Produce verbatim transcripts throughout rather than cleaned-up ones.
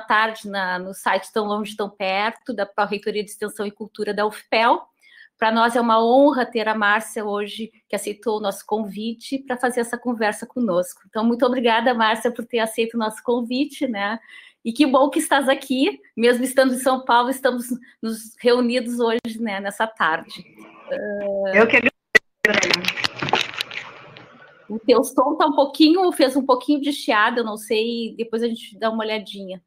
tarde na, no site Tão Longe, Tão Perto, da Pró-Reitoria de Extensão e Cultura da U F P E L. Para nós é uma honra ter a Márcia hoje, que aceitou o nosso convite para fazer essa conversa conosco. Então, muito obrigada, Márcia, por ter aceito o nosso convite, né? E que bom que estás aqui, mesmo estando em São Paulo, estamos nos reunidos hoje, né, nessa tarde. Eu que agradeço. O teu som está um pouquinho, fez um pouquinho de chiado, eu não sei, depois a gente dá uma olhadinha.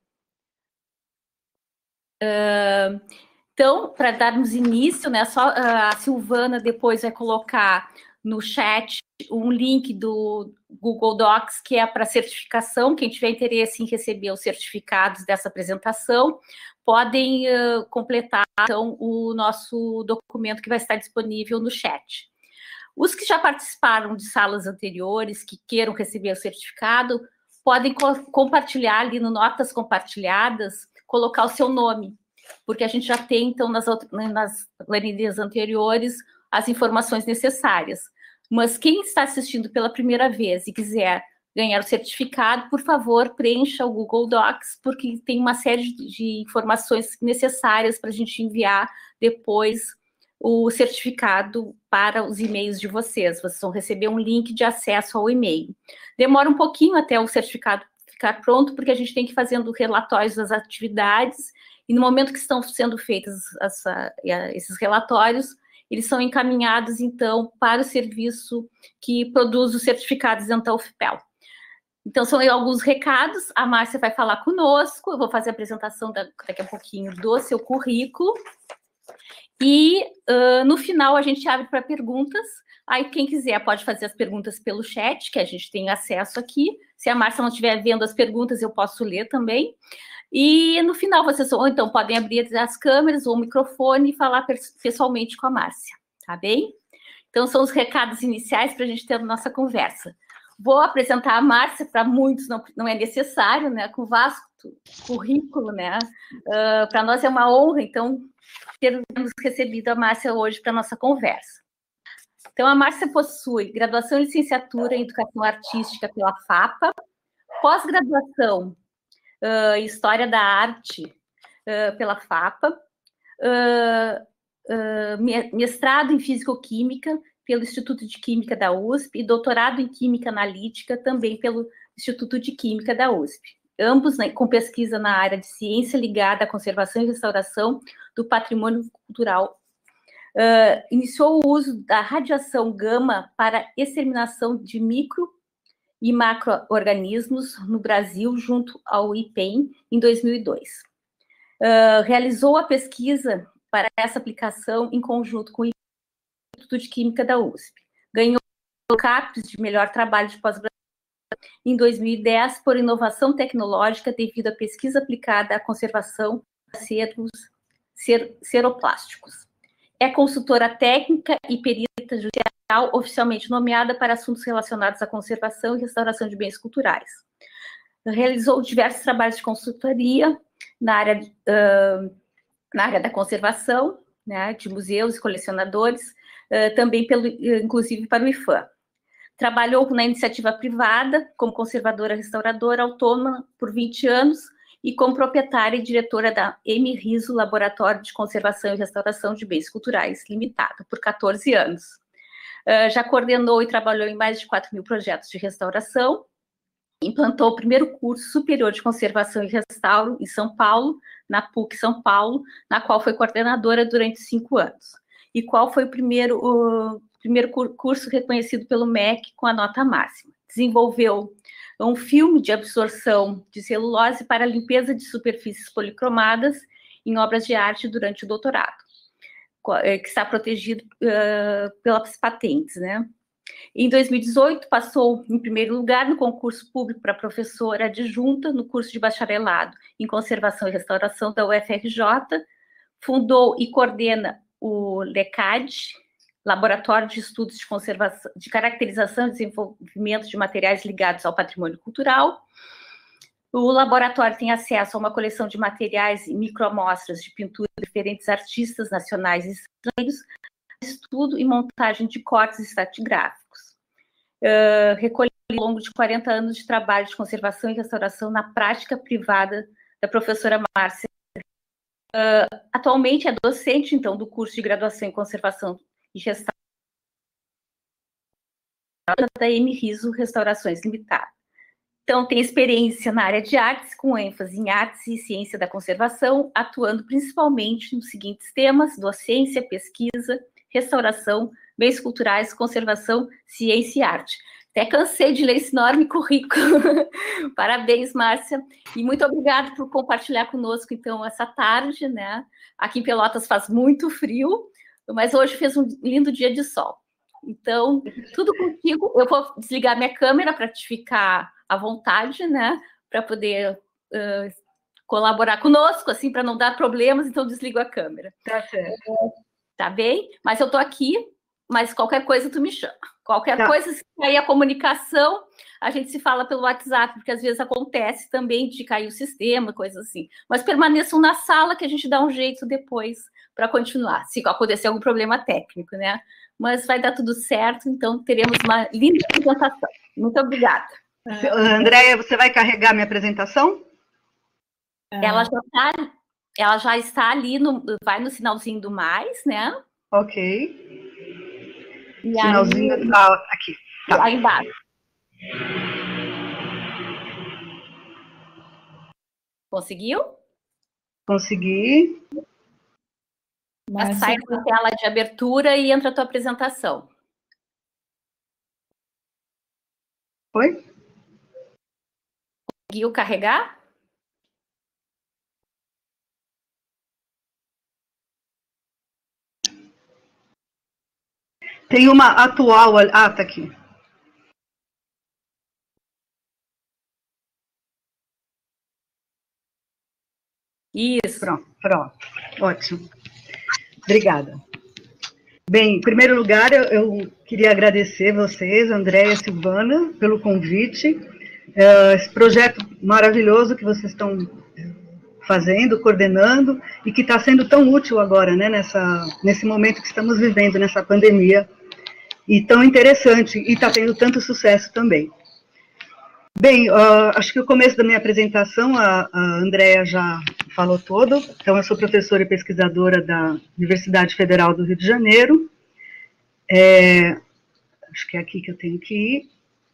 Uh, então, para darmos início, né, só a Silvana depois vai colocar no chat um link do Google Docs, que é para certificação. Quem tiver interesse em receber os certificados dessa apresentação, podem uh, completar, então, o nosso documento que vai estar disponível no chat. Os que já participaram de salas anteriores, que queiram receber o certificado, podem co compartilhar ali no Notas Compartilhadas, colocar o seu nome, porque a gente já tem, então, nas, nas planilhas anteriores, as informações necessárias. Mas quem está assistindo pela primeira vez e quiser ganhar o certificado, por favor, preencha o Google Docs, porque tem uma série de informações necessárias para a gente enviar depois o certificado para os e-mails de vocês. Vocês vão receber um link de acesso ao e-mail. Demora um pouquinho até o certificado ficar pronto, porque a gente tem que ir fazendo relatórios das atividades, e no momento que estão sendo feitos essa, esses relatórios, eles são encaminhados, então, para o serviço que produz os certificados dentro da U F P E L. Então, são alguns recados. A Márcia vai falar conosco, eu vou fazer a apresentação daqui a pouquinho do seu currículo. E, uh, no final, a gente abre para perguntas. Aí, quem quiser pode fazer as perguntas pelo chat, que a gente tem acesso aqui. Se a Márcia não estiver vendo as perguntas, eu posso ler também. E, no final, vocês ou então podem abrir as câmeras ou o microfone e falar pessoalmente com a Márcia, tá bem? Então, são os recados iniciais para a gente ter a nossa conversa. Vou apresentar a Márcia, para muitos não, não é necessário, né? Com vasto currículo, né? Uh, para nós é uma honra, então, termos recebido a Márcia hoje para a nossa conversa. Então, a Márcia possui graduação e licenciatura em Educação Artística pela FAPA, pós-graduação uh, em História da Arte uh, pela FAPA, uh, uh, mestrado em Físico-Química pelo Instituto de Química da U S P e doutorado em Química Analítica também pelo Instituto de Química da U S P. Ambos, né, com pesquisa na área de ciência ligada à conservação e restauração do patrimônio cultural. Uh, iniciou o uso da radiação gama para exterminação de micro e macro-organismos no Brasil, junto ao I P E M, em dois mil e dois. Uh, realizou a pesquisa para essa aplicação em conjunto com o Instituto de Química da U S P. Ganhou o CAPES de melhor trabalho de pós-graduação em dois mil e dez por inovação tecnológica devido à pesquisa aplicada à conservação de acervos ser, seroplásticos. É consultora técnica e perita judicial oficialmente nomeada para assuntos relacionados à conservação e restauração de bens culturais. Realizou diversos trabalhos de consultoria na área, uh, na área da conservação, né, de museus e colecionadores, uh, também, pelo, inclusive, para o I F A M. Trabalhou na iniciativa privada, como conservadora restauradora autônoma por vinte anos e como proprietária e diretora da M RISO, Laboratório de Conservação e Restauração de Bens Culturais Limitado, por quatorze anos. Uh, já coordenou e trabalhou em mais de quatro mil projetos de restauração, implantou o primeiro curso superior de conservação e restauro em São Paulo, na PUC São Paulo, na qual foi coordenadora durante cinco anos. E qual foi o primeiro... Uh, primeiro curso reconhecido pelo M E C com a nota máxima. Desenvolveu um filme de absorção de celulose para limpeza de superfícies policromadas em obras de arte durante o doutorado, que está protegido uh, pelas patentes, né? Em dois mil e dezoito, passou em primeiro lugar no concurso público para professora adjunta no curso de bacharelado em Conservação e Restauração da U F R J, fundou e coordena o LECAD, Laboratório de Estudos de Conservação, de Caracterização e Desenvolvimento de Materiais Ligados ao Patrimônio Cultural. O laboratório tem acesso a uma coleção de materiais e microamostras de pintura de diferentes artistas nacionais e estrangeiros, estudo e montagem de cortes estratigráficos. Uh, recolheu ao longo de quarenta anos de trabalho de conservação e restauração na prática privada da professora Márcia. Uh, atualmente é docente, então, do curso de graduação em Conservação e Gestão da M Riso Restaurações Limitada. Então, tem experiência na área de artes, com ênfase em artes e ciência da conservação, atuando principalmente nos seguintes temas: docência, pesquisa, restauração, bens culturais, conservação, ciência e arte. Até cansei de ler esse enorme currículo. Parabéns, Márcia. E muito obrigada por compartilhar conosco, então, essa tarde, né? Aqui em Pelotas faz muito frio, mas hoje fez um lindo dia de sol. Então, tudo contigo. Eu vou desligar minha câmera para te ficar à vontade, né? Para poder uh, colaborar conosco, assim, para não dar problemas, então desligo a câmera. Tá certo. Tá bem? Mas eu tô aqui, mas qualquer coisa tu me chama. Qualquer tá. coisa, se cair a comunicação, a gente se fala pelo WhatsApp, porque às vezes acontece também de cair o sistema, coisa assim. Mas permaneçam na sala que a gente dá um jeito depois para continuar, se acontecer algum problema técnico, né? Mas vai dar tudo certo, então teremos uma linda apresentação. Muito obrigada. Andréia, você vai carregar minha apresentação? Ela já está, ela já está ali, no, vai no sinalzinho do mais, né? Ok. E Sinalzinho aí, ah, aqui. Tá. Aí embaixo. Conseguiu? Consegui. Mas sai da tela de abertura e entra a tua apresentação. Oi? Conseguiu carregar? Tem uma atual... Ah, tá aqui. Isso. Pronto, pronto. Ótimo. Obrigada. Bem, em primeiro lugar, eu, eu queria agradecer vocês, Andréia e Silvana, pelo convite. É, esse projeto maravilhoso que vocês estão fazendo, coordenando, e que está sendo tão útil agora, né, nessa, nesse momento que estamos vivendo, nessa pandemia, e tão interessante, e está tendo tanto sucesso também. Bem, uh, acho que o começo da minha apresentação, a, a Andréia já falou todo. Então, eu sou professora e pesquisadora da Universidade Federal do Rio de Janeiro. É, acho que é aqui que eu tenho que ir.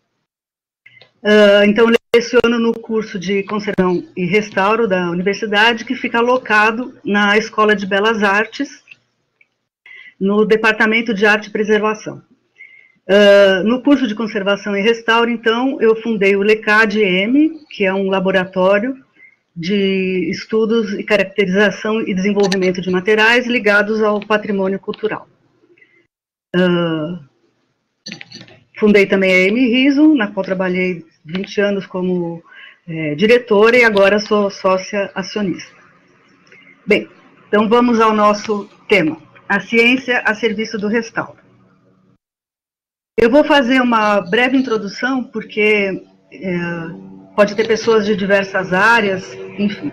Uh, então, leciono no curso de Conservação e Restauro da Universidade, que fica alocado na Escola de Belas Artes, no Departamento de Arte e Preservação. Uh, no curso de Conservação e Restauro, então, eu fundei o LECAD-M, que é um laboratório de estudos e caracterização e desenvolvimento de materiais ligados ao patrimônio cultural. Uh, fundei também a M Riso, na qual trabalhei vinte anos como é, diretora e agora sou sócia acionista. Bem, então vamos ao nosso tema, a ciência a serviço do restauro. Eu vou fazer uma breve introdução, porque é, pode ter pessoas de diversas áreas, enfim.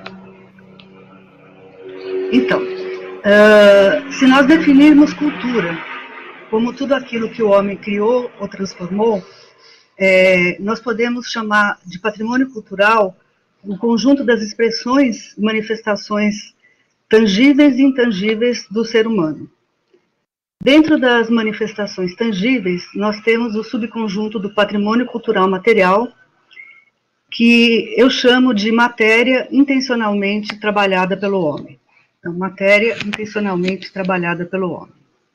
Então, uh, se nós definirmos cultura como tudo aquilo que o homem criou ou transformou, é, nós podemos chamar de patrimônio cultural o conjunto das expressões e manifestações tangíveis e intangíveis do ser humano. Dentro das manifestações tangíveis, nós temos o subconjunto do patrimônio cultural material, que eu chamo de matéria intencionalmente trabalhada pelo homem. Então, matéria intencionalmente trabalhada pelo homem.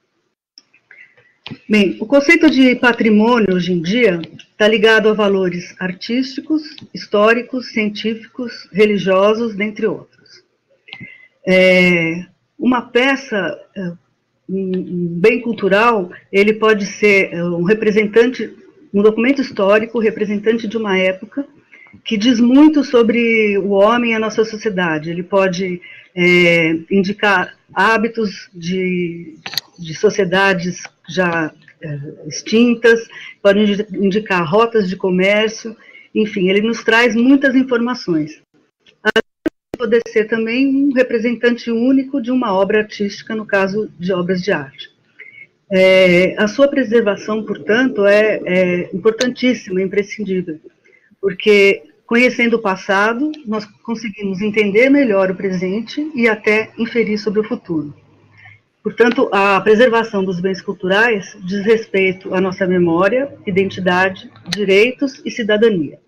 Bem, o conceito de patrimônio, hoje em dia, está ligado a valores artísticos, históricos, científicos, religiosos, dentre outros. É, uma peça... um bem cultural, ele pode ser um representante, um documento histórico, representante de uma época, que diz muito sobre o homem e a nossa sociedade. Ele pode é, indicar hábitos de, de sociedades já é, extintas, pode indicar rotas de comércio, enfim, ele nos traz muitas informações. Poder ser também um representante único de uma obra artística, no caso de obras de arte. É, a sua preservação, portanto, é, é importantíssima, imprescindível, porque Conhecendo o passado, nós conseguimos entender melhor o presente e até inferir sobre o futuro. Portanto, a preservação dos bens culturais diz respeito à nossa memória, identidade, direitos e cidadania.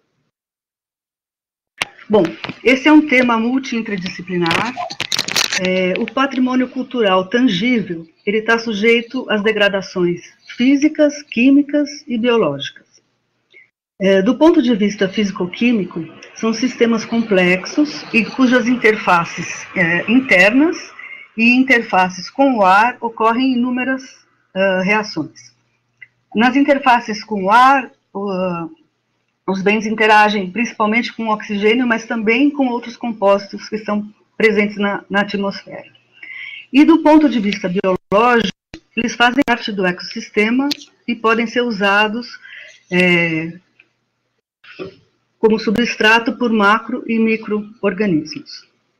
Bom, esse é um tema multi-interdisciplinar. É, o patrimônio cultural tangível, ele está sujeito às degradações físicas, químicas e biológicas. É, do ponto de vista físico-químico, são sistemas complexos e cujas interfaces é, internas e interfaces com o ar ocorrem inúmeras uh, reações. Nas interfaces com o ar, uh, os bens interagem principalmente com o oxigênio, mas também com outros compostos que estão presentes na, na atmosfera. E do ponto de vista biológico, eles fazem parte do ecossistema e podem ser usados é, como substrato por macro e micro-organismos.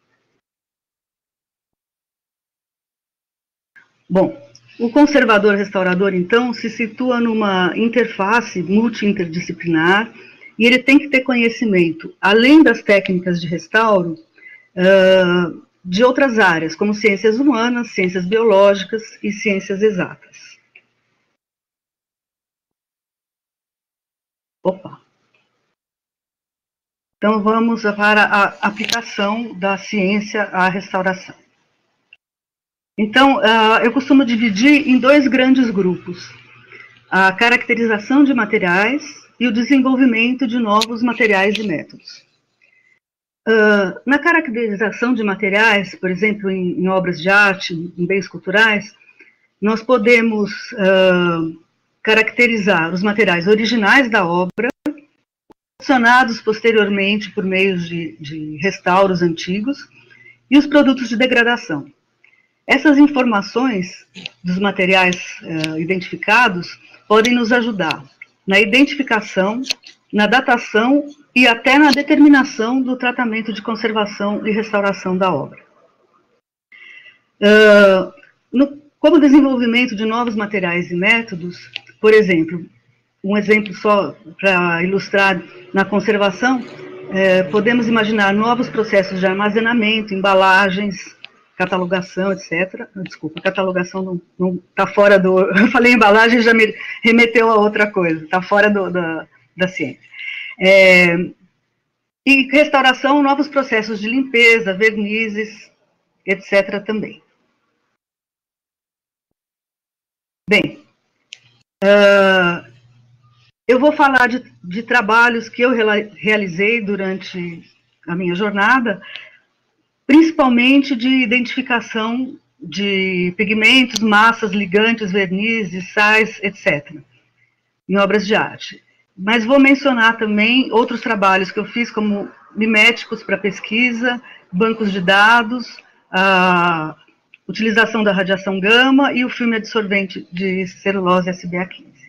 Bom, o conservador-restaurador, então, se situa numa interface multi-interdisciplinar e ele tem que ter conhecimento, além das técnicas de restauro, uh, de outras áreas, como ciências humanas, ciências biológicas e ciências exatas. Opa! Então, vamos para a aplicação da ciência à restauração. Então, uh, eu costumo dividir em dois grandes grupos: a caracterização de materiais e o desenvolvimento de novos materiais e métodos. Uh, na caracterização de materiais, por exemplo, em, em obras de arte, em bens culturais, nós podemos uh, caracterizar os materiais originais da obra, adicionados posteriormente por meio de, de restauros antigos, e os produtos de degradação. Essas informações dos materiais uh, identificados podem nos ajudar na identificação, na datação e até na determinação do tratamento de conservação e restauração da obra. Uh, no, como desenvolvimento de novos materiais e métodos, por exemplo, um exemplo só para ilustrar na conservação, eh, podemos imaginar novos processos de armazenamento, embalagens, catalogação, etcétera. Desculpa, catalogação não está fora do... Eu falei embalagem, já me remeteu a outra coisa, está fora do, da, da ciência. É, e restauração, novos processos de limpeza, vernizes, etcétera também. Bem, uh, eu vou falar de, de trabalhos que eu realizei durante a minha jornada, principalmente de identificação de pigmentos, massas, ligantes, vernizes, sais, etcétera, em obras de arte. Mas vou mencionar também outros trabalhos que eu fiz, como miméticos para pesquisa, bancos de dados, a utilização da radiação gama e o filme absorvente de celulose S B A quinze.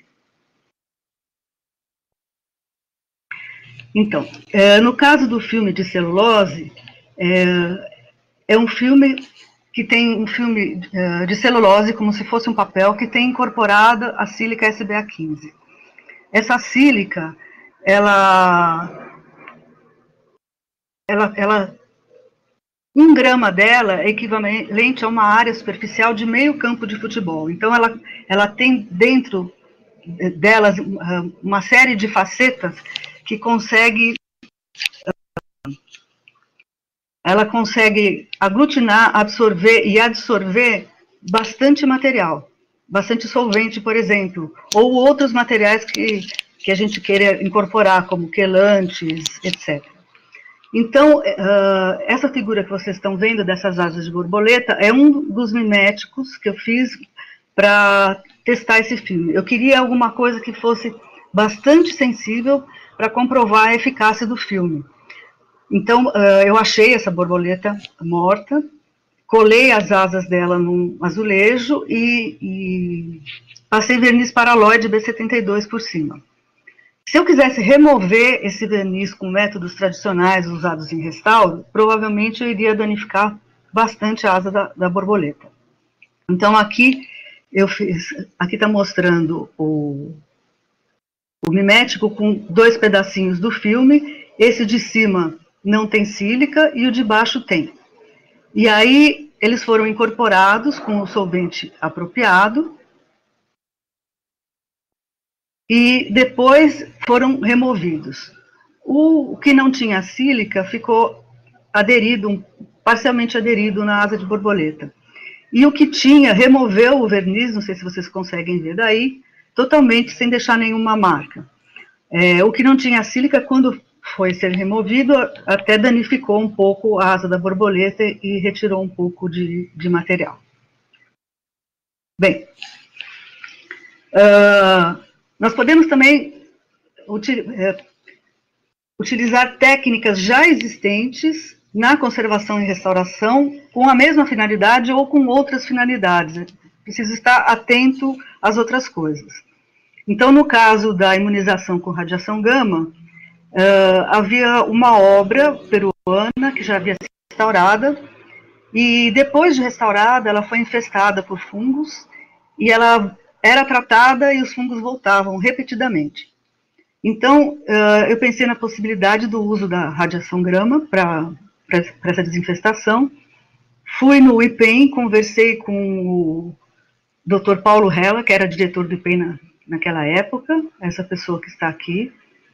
Então, é, no caso do filme de celulose, é, é um filme que tem um filme é, de celulose, como se fosse um papel, que tem incorporada a sílica S B A quinze. Essa sílica, ela, ela, ela, um grama dela é equivalente a uma área superficial de meio campo de futebol. Então, ela, ela tem dentro delas uma série de facetas que consegue, ela consegue aglutinar, absorver e adsorver bastante material, bastante solvente, por exemplo, ou outros materiais que, que a gente queira incorporar, como quelantes, etcétera. Então, uh, essa figura que vocês estão vendo dessas asas de borboleta é um dos miméticos que eu fiz para testar esse filme. Eu queria alguma coisa que fosse bastante sensível para comprovar a eficácia do filme. Então, uh, eu achei essa borboleta morta, colei as asas dela num azulejo e, e passei verniz paraloide B setenta e dois por cima. Se eu quisesse remover esse verniz com métodos tradicionais usados em restauro, provavelmente eu iria danificar bastante a asa da, da borboleta. Então, aqui eu fiz, aqui está mostrando o, o mimético com dois pedacinhos do filme esse de cima não tem sílica e o de baixo tem. E aí eles foram incorporados com o solvente apropriado e depois foram removidos. O que não tinha sílica ficou aderido, parcialmente aderido na asa de borboleta. E o que tinha, removeu o verniz, não sei se vocês conseguem ver daí, totalmente sem deixar nenhuma marca. É, o que não tinha sílica, quando foi ser removido, até danificou um pouco a asa da borboleta e retirou um pouco de, de material. Bem, uh, nós podemos também util, é, utilizar técnicas já existentes na conservação e restauração com a mesma finalidade ou com outras finalidades. Precisa estar atento às outras coisas. Então, no caso da imunização com radiação gama, Uh, havia uma obra peruana que já havia sido restaurada, e depois de restaurada ela foi infestada por fungos, e ela era tratada e os fungos voltavam repetidamente. Então, uh, eu pensei na possibilidade do uso da radiação gama para essa desinfestação. Fui no I P E M, conversei com o doutor Paulo Hella, que era diretor do I P E M na, naquela época, essa pessoa que está aqui.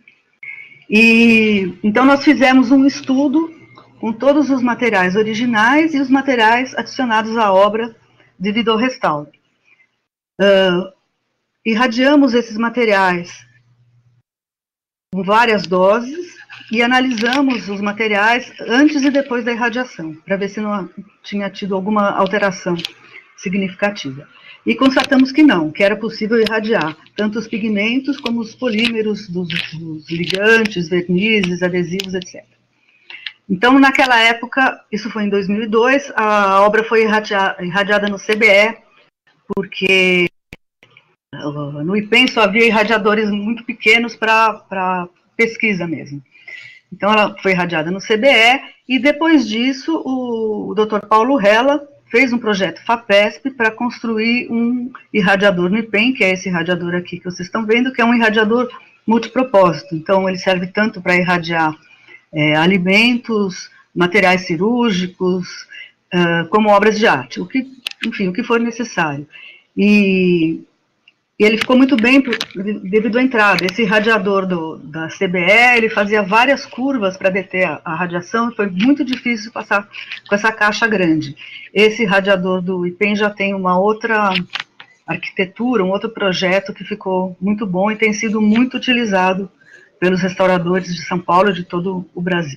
E então nós fizemos um estudo com todos os materiais originais e os materiais adicionados à obra devido ao restauro. Uh, irradiamos esses materiais com várias doses e analisamos os materiais antes e depois da irradiação, para ver se não tinha tido alguma alteração significativa. E constatamos que não, que era possível irradiar tanto os pigmentos como os polímeros dos, dos ligantes, vernizes, adesivos, etcétera. Então, naquela época, isso foi em dois mil e dois, a obra foi irradiada, irradiada no C B E, porque no I P E M só havia irradiadores muito pequenos para pesquisa mesmo. Então, ela foi irradiada no C B E, e depois disso, o, o doutor Paulo Hella fez um projeto FAPESP para construir um irradiador no I P E M, que é esse irradiador aqui que vocês estão vendo, que é um irradiador multipropósito. Então, ele serve tanto para irradiar é, alimentos, materiais cirúrgicos, uh, como obras de arte, o que, enfim, o que for necessário. E, e ele ficou muito bem devido à entrada. Esse irradiador do, da C B E, ele fazia várias curvas para deter a, a radiação, e foi muito difícil passar com essa caixa grande. Esse radiador do I P E M já tem uma outra arquitetura, um outro projeto que ficou muito bom e tem sido muito utilizado pelos restauradores de São Paulo e de todo o Brasil.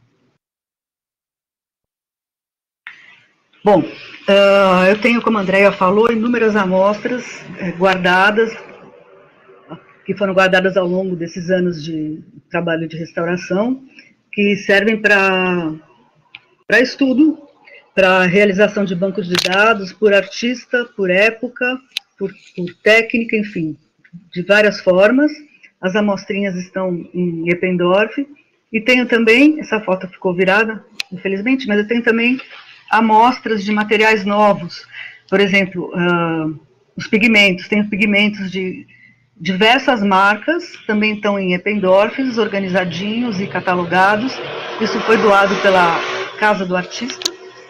Bom, uh, eu tenho, como a Andrea falou, inúmeras amostras eh, guardadas, que foram guardadas ao longo desses anos de trabalho de restauração, que servem para para estudo, para realização de bancos de dados, por artista, por época, por, por técnica, enfim, de várias formas. As amostrinhas estão em Eppendorf, e tenho também, essa foto ficou virada, infelizmente, mas eu tenho também amostras de materiais novos, por exemplo, uh, os pigmentos, tenho pigmentos de diversas marcas, também estão em Eppendorf, organizadinhos e catalogados. Isso foi doado pela Casa do Artista,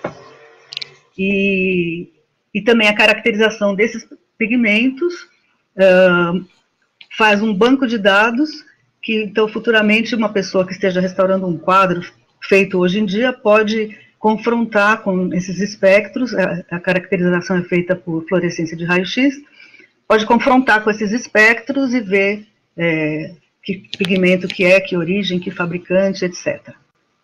e, e também a caracterização desses pigmentos uh, faz um banco de dados, que então futuramente uma pessoa que esteja restaurando um quadro feito hoje em dia pode confrontar com esses espectros. A, a caracterização é feita por fluorescência de raio-x, pode confrontar com esses espectros e ver é, que pigmento que é, que origem, que fabricante, etcétera.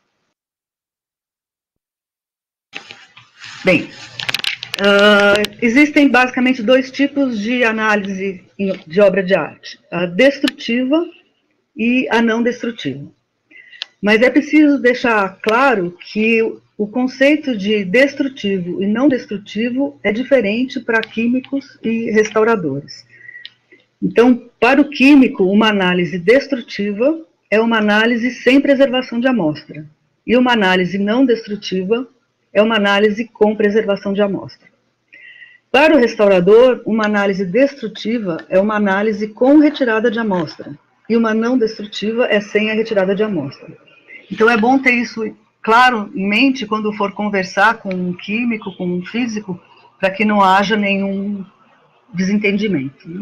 Bem, uh, existem basicamente dois tipos de análise de obra de arte, a destrutiva e a não destrutiva. Mas é preciso deixar claro que o conceito de destrutivo e não destrutivo é diferente para químicos e restauradores. Então, para o químico, uma análise destrutiva é uma análise sem preservação de amostra, e uma análise não destrutiva é uma análise com preservação de amostra. Para o restaurador, uma análise destrutiva é uma análise com retirada de amostra, e uma não destrutiva é sem a retirada de amostra. Então é bom ter isso claro em mente quando for conversar com um químico, com um físico, para que não haja nenhum desentendimento, né?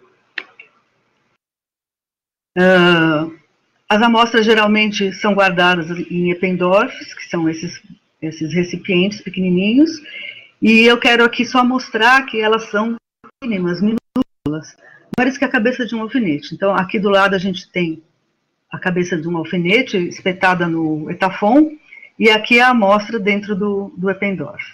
Uh, as amostras geralmente são guardadas em Eppendorfs, que são esses, esses recipientes pequenininhos, e eu quero aqui só mostrar que elas são mínimas, minúsculas, maiores que a cabeça de um alfinete. Então, aqui do lado a gente tem a cabeça de um alfinete espetada no etafon, e aqui é a amostra dentro do, do Eppendorf.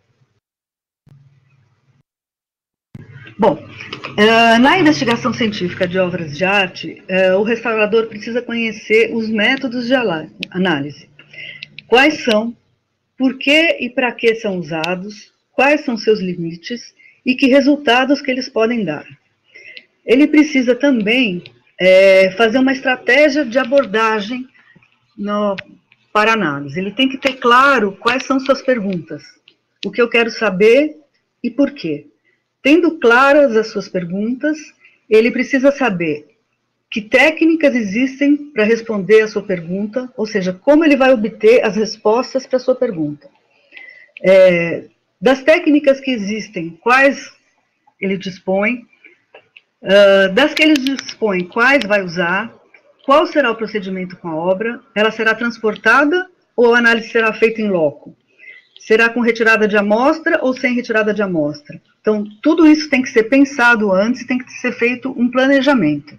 Bom, uh, na investigação científica de obras de arte, uh, o restaurador precisa conhecer os métodos de análise. Quais são, por que e para que são usados, quais são seus limites e que resultados que eles podem dar. Ele precisa também é, fazer uma estratégia de abordagem no, para análise. Ele tem que ter claro quais são suas perguntas, o que eu quero saber e por quê. Tendo claras as suas perguntas, ele precisa saber que técnicas existem para responder a sua pergunta, ou seja, como ele vai obter as respostas para a sua pergunta. É, das técnicas que existem, quais ele dispõe, uh, das que ele dispõe, quais vai usar, qual será o procedimento com a obra, ela será transportada ou a análise será feita em loco? Será com retirada de amostra ou sem retirada de amostra? Então, tudo isso tem que ser pensado antes, tem que ser feito um planejamento.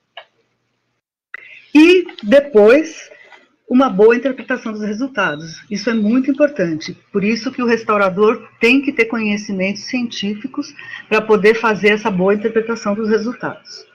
E, depois, uma boa interpretação dos resultados. Isso é muito importante. Por isso que o restaurador tem que ter conhecimentos científicos para poder fazer essa boa interpretação dos resultados.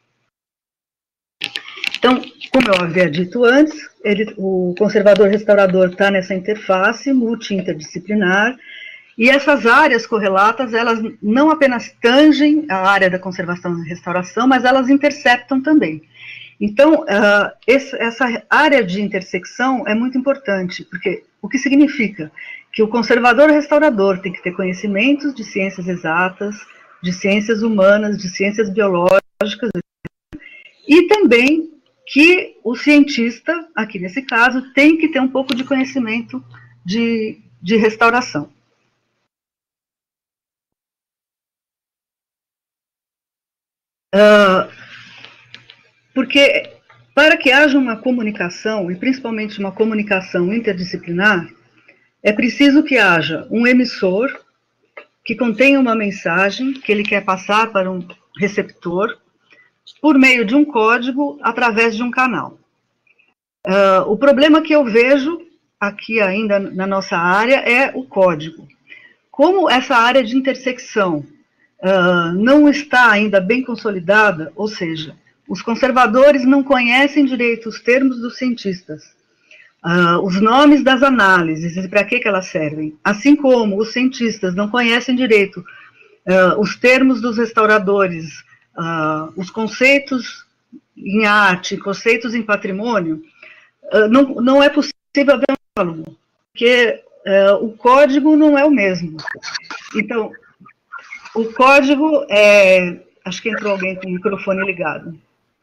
Então, como eu havia dito antes, ele, o conservador-restaurador está nessa interface multi-interdisciplinar, e essas áreas correlatas, elas não apenas tangem a área da conservação e restauração, mas elas interceptam também. Então, uh, esse, essa área de intersecção é muito importante, porque o que significa? Que o conservador-restaurador tem que ter conhecimentos de ciências exatas, de ciências humanas, de ciências biológicas, e também que o cientista, aqui nesse caso, tem que ter um pouco de conhecimento de, de restauração. Uh, porque para que haja uma comunicação, e principalmente uma comunicação interdisciplinar, é preciso que haja um emissor que contenha uma mensagem que ele quer passar para um receptor, por meio de um código, através de um canal. Uh, o problema que eu vejo aqui ainda na nossa área é o código. Como essa área de intersecção uh, não está ainda bem consolidada, ou seja, os conservadores não conhecem direito os termos dos cientistas, uh, os nomes das análises e para que, que elas servem, assim como os cientistas não conhecem direito uh, os termos dos restauradores, Uh, os conceitos em arte, conceitos em patrimônio, uh, não, não é possível haver um diálogo, porque uh, o código não é o mesmo. Então, o código é... Acho que entrou alguém com o microfone ligado.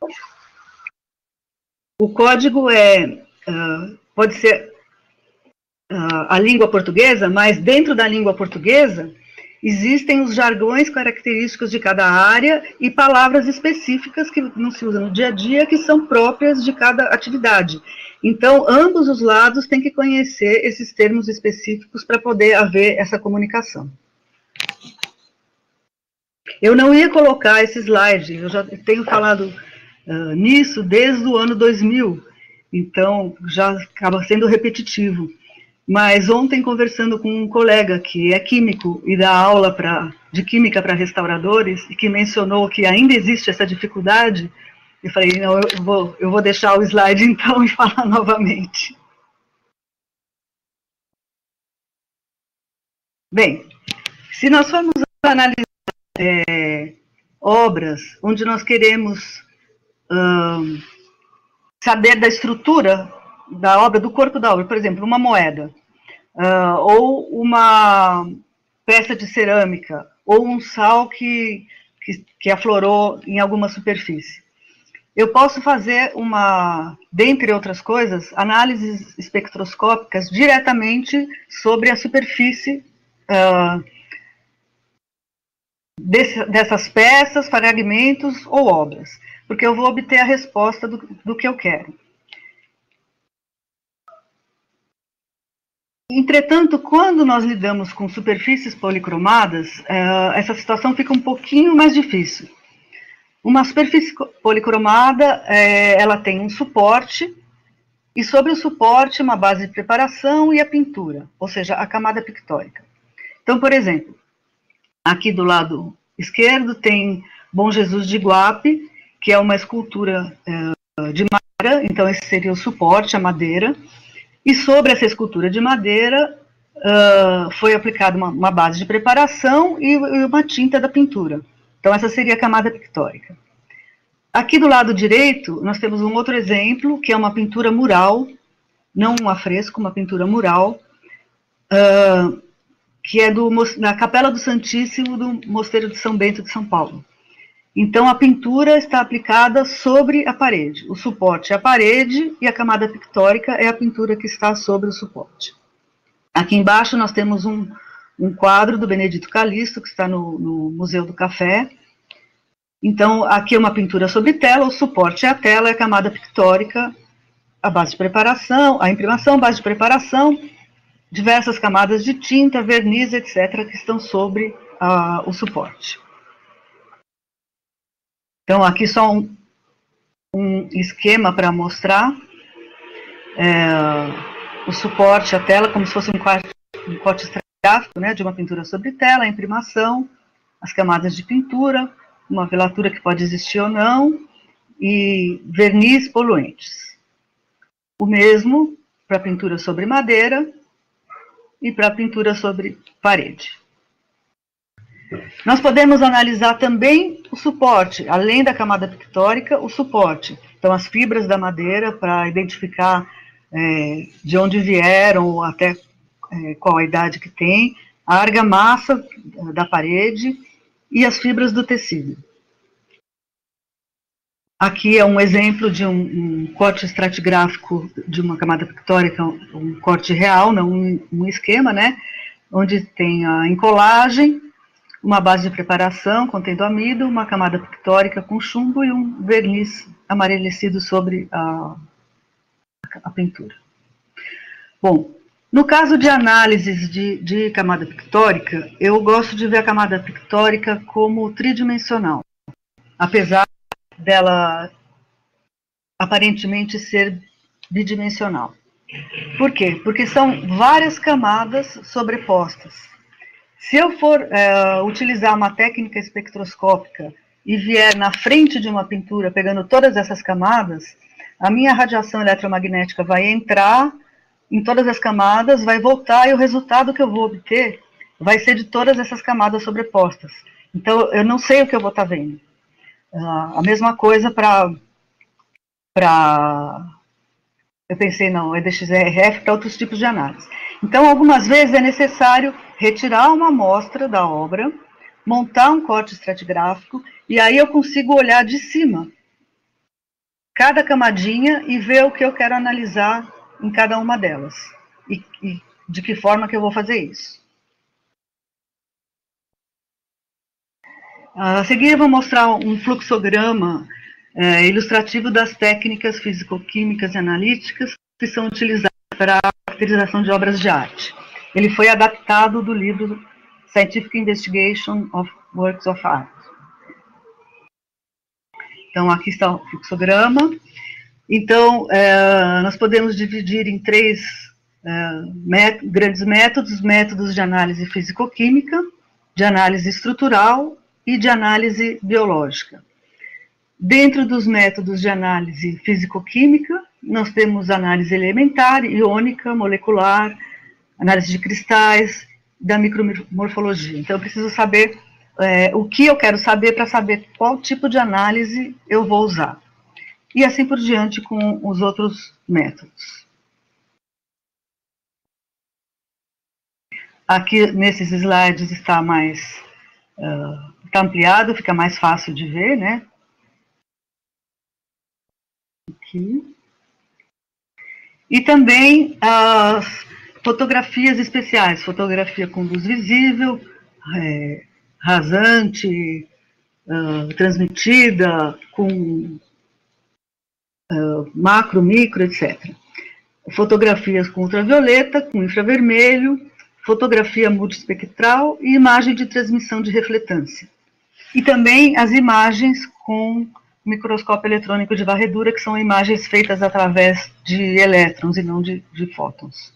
O código é... Uh, pode ser uh, a língua portuguesa, mas dentro da língua portuguesa existem os jargões característicos de cada área e palavras específicas que não se usam no dia a dia, que são próprias de cada atividade. Então, ambos os lados têm que conhecer esses termos específicos para poder haver essa comunicação. Eu não ia colocar esse slide, eu já tenho falado uh, nisso desde o ano dois mil, então já acaba sendo repetitivo. Mas ontem, conversando com um colega que é químico e dá aula pra, de química para restauradores, e que mencionou que ainda existe essa dificuldade, eu falei, não, eu vou, eu vou deixar o slide então e falar novamente. Bem, se nós formos analisar é, obras onde nós queremos hum, saber da estrutura da obra, do corpo da obra, por exemplo, uma moeda, uh, ou uma peça de cerâmica, ou um sal que, que, que aflorou em alguma superfície. eu posso fazer uma, dentre outras coisas, análises espectroscópicas diretamente sobre a superfície uh, desse, dessas peças, fragmentos ou obras, porque eu vou obter a resposta do, do que eu quero. Entretanto, quando nós lidamos com superfícies policromadas, uh, essa situação fica um pouquinho mais difícil. Uma superfície policromada, é, ela tem um suporte, e sobre o suporte uma base de preparação e a pintura, ou seja, a camada pictórica. Então, por exemplo, aqui do lado esquerdo tem Bom Jesus de Iguape, que é uma escultura é, de madeira, então esse seria o suporte, a madeira, e sobre essa escultura de madeira uh, foi aplicada uma, uma base de preparação e, e uma tinta da pintura. Então, essa seria a camada pictórica. Aqui do lado direito, nós temos um outro exemplo, que é uma pintura mural, não um afresco, uma pintura mural, uh, que é do, da Capela do Santíssimo do Mosteiro de São Bento de São Paulo. Então, a pintura está aplicada sobre a parede. O suporte é a parede e a camada pictórica é a pintura que está sobre o suporte. Aqui embaixo nós temos um, um quadro do Benedito Calixto, que está no, no Museu do Café. Então, aqui é uma pintura sobre tela, o suporte é a tela, é a camada pictórica, a base de preparação, a imprimação, a base de preparação, diversas camadas de tinta, verniz, etcétera, que estão sobre uh, o suporte. Então, aqui só um, um esquema para mostrar é, o suporte, a tela, como se fosse um corte, um corte estratigrafo, né, de uma pintura sobre tela, a imprimação, as camadas de pintura, uma velatura que pode existir ou não, e verniz, poluentes. O mesmo para pintura sobre madeira e para pintura sobre parede. Nós podemos analisar também o suporte, além da camada pictórica, o suporte. Então, as fibras da madeira, para identificar é, de onde vieram, ou até é, qual a idade que tem, a argamassa da parede e as fibras do tecido. Aqui é um exemplo de um, um corte estratigráfico de uma camada pictórica, um corte real, não um, um esquema, né? Onde tem a encolagem, uma base de preparação contendo amido, uma camada pictórica com chumbo e um verniz amarelecido sobre a, a pintura. Bom, no caso de análises de, de camada pictórica, eu gosto de ver a camada pictórica como tridimensional, apesar dela aparentemente ser bidimensional. Por quê? Porque são várias camadas sobrepostas. Se eu for é, utilizar uma técnica espectroscópica e vier na frente de uma pintura, pegando todas essas camadas, a minha radiação eletromagnética vai entrar em todas as camadas, vai voltar e o resultado que eu vou obter vai ser de todas essas camadas sobrepostas. Então, eu não sei o que eu vou estar vendo. Uh, a mesma coisa para... para eu pensei, não, E D X R F para outros tipos de análise. Então, algumas vezes é necessário retirar uma amostra da obra, montar um corte estratigráfico, e aí eu consigo olhar de cima cada camadinha e ver o que eu quero analisar em cada uma delas. E, e de que forma que eu vou fazer isso. A seguir, eu vou mostrar um fluxograma é, ilustrativo das técnicas físico-químicas e analíticas que são utilizadas para a caracterização de obras de arte. Ele foi adaptado do livro Scientific Investigation of Works of Art. Então, aqui está o fluxograma. Então, é, nós podemos dividir em três é, met grandes métodos, métodos de análise físico-química, de análise estrutural e de análise biológica. Dentro dos métodos de análise físico-química, nós temos análise elementar, iônica, molecular, análise de cristais, da micromorfologia. Então, eu preciso saber é, o que eu quero saber para saber qual tipo de análise eu vou usar. E assim por diante com os outros métodos. Aqui, nesses slides, está mais uh, está ampliado, fica mais fácil de ver, né? aqui. E também as fotografias especiais, fotografia com luz visível, é, rasante, uh, transmitida, com uh, macro, micro, etcétera. Fotografias com ultravioleta, com infravermelho, fotografia multiespectral e imagem de transmissão de refletância. E também as imagens com microscópio eletrônico de varredura, que são imagens feitas através de elétrons e não de, de fótons.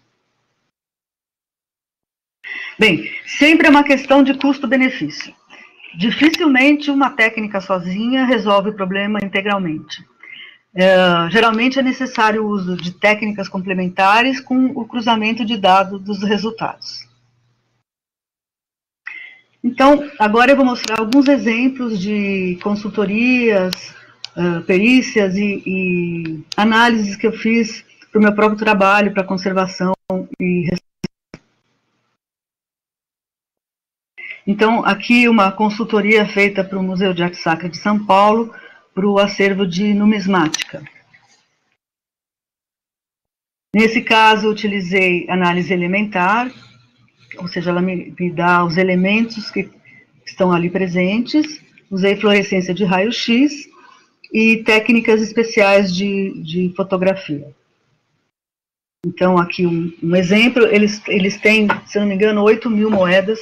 Bem, sempre é uma questão de custo-benefício. Dificilmente uma técnica sozinha resolve o problema integralmente. É, geralmente é necessário o uso de técnicas complementares com o cruzamento de dados dos resultados. Então, agora eu vou mostrar alguns exemplos de consultorias, uh, perícias e, e análises que eu fiz para o meu próprio trabalho, para conservação e restauração. Então, aqui uma consultoria feita para o Museu de Arte Sacra de São Paulo, para o acervo de numismática. Nesse caso, eu utilizei análise elementar, ou seja, ela me, me dá os elementos que estão ali presentes, usei fluorescência de raio-x e técnicas especiais de, de fotografia. Então, aqui um, um exemplo, eles, eles têm, se não me engano, oito mil moedas,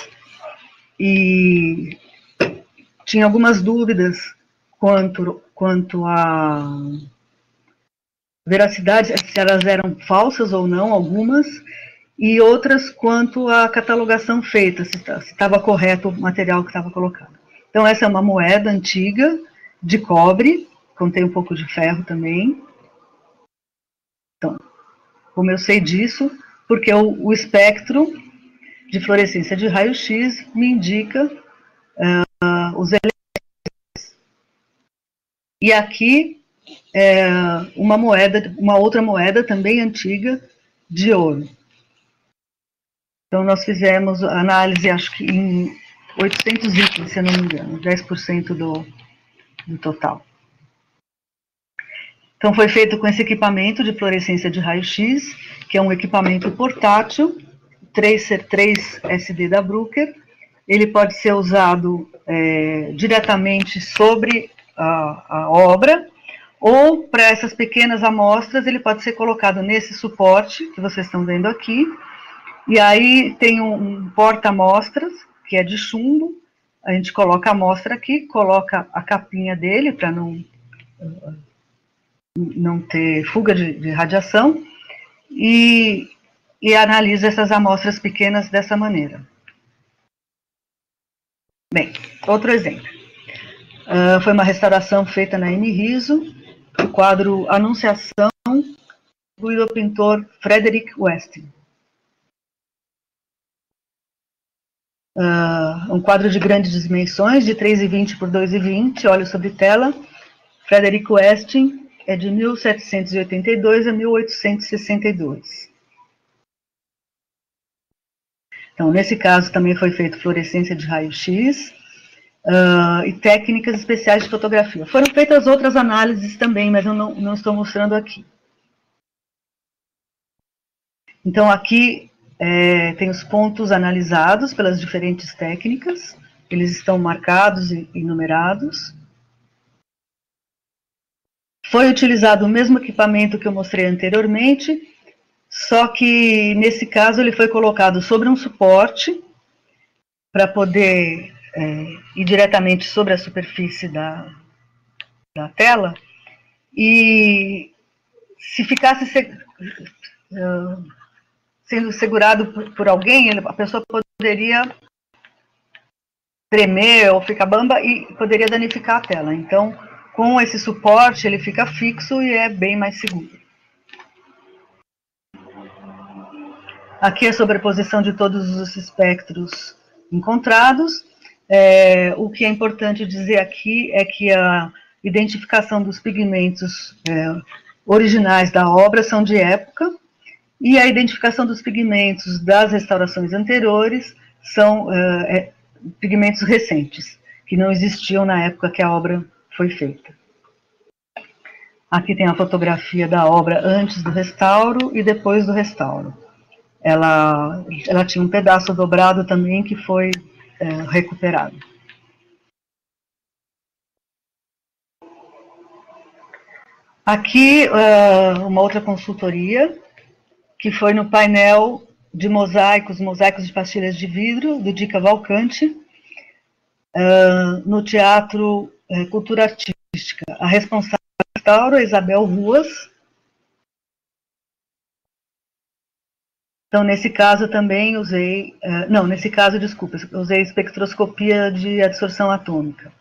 e tinha algumas dúvidas quanto, quanto a veracidade, se elas eram falsas ou não, algumas, e outras quanto à catalogação feita, se estava correto o material que estava colocado. Então, essa é uma moeda antiga, de cobre, contém um pouco de ferro também. Então, como eu sei disso, porque o, o espectro de fluorescência de raio-x me indica uh, os elementos. E aqui, é, uma moeda, uma outra moeda também antiga, de ouro. Então, nós fizemos a análise, acho que em oitocentos itens, se eu não me engano, dez por cento do, do total. Então, foi feito com esse equipamento de fluorescência de raio-x, que é um equipamento portátil, três C três S D da Bruker. Ele pode ser usado é, diretamente sobre a, a obra, ou para essas pequenas amostras, ele pode ser colocado nesse suporte que vocês estão vendo aqui. E aí tem um, um porta-amostras, que é de chumbo, a gente coloca a amostra aqui, coloca a capinha dele para não, não ter fuga de, de radiação, e, e analisa essas amostras pequenas dessa maneira. Bem, outro exemplo. Uh, foi uma restauração feita na N-Riso, o quadro Anunciação, atribuído ao pintor Frederick Westing. Uh, um quadro de grandes dimensões, de três e vinte por dois e vinte, óleo sobre tela. Frederick Westing é de mil setecentos e oitenta e dois a mil oitocentos e sessenta e dois. Então, nesse caso, também foi feito fluorescência de raio-x uh, e técnicas especiais de fotografia. Foram feitas outras análises também, mas eu não, não estou mostrando aqui. Então, aqui é, tem os pontos analisados pelas diferentes técnicas, eles estão marcados e, e numerados. Foi utilizado o mesmo equipamento que eu mostrei anteriormente, só que, nesse caso, ele foi colocado sobre um suporte, para poder é, ir diretamente sobre a superfície da, da tela, e se ficasse se, uh, sendo segurado por, por alguém, ele, a pessoa poderia tremer ou ficar bamba e poderia danificar a tela. Então, com esse suporte, ele fica fixo e é bem mais seguro. Aqui a sobreposição de todos os espectros encontrados. É, o que é importante dizer aqui é que a identificação dos pigmentos é, originais da obra são de época, e a identificação dos pigmentos das restaurações anteriores são é, é, pigmentos recentes, que não existiam na época que a obra foi feita. Aqui tem a fotografia da obra antes do restauro e depois do restauro. Ela, ela tinha um pedaço dobrado também que foi é, recuperado. Aqui, uh, uma outra consultoria, que foi no painel de mosaicos, mosaicos de pastilhas de vidro, do Di Cavalcanti, uh, no Teatro uh, Cultura Artística. A responsável do restauro é Isabel Ruas. Então, nesse caso também usei, uh, não, nesse caso, desculpa, usei espectroscopia de adsorção atômica.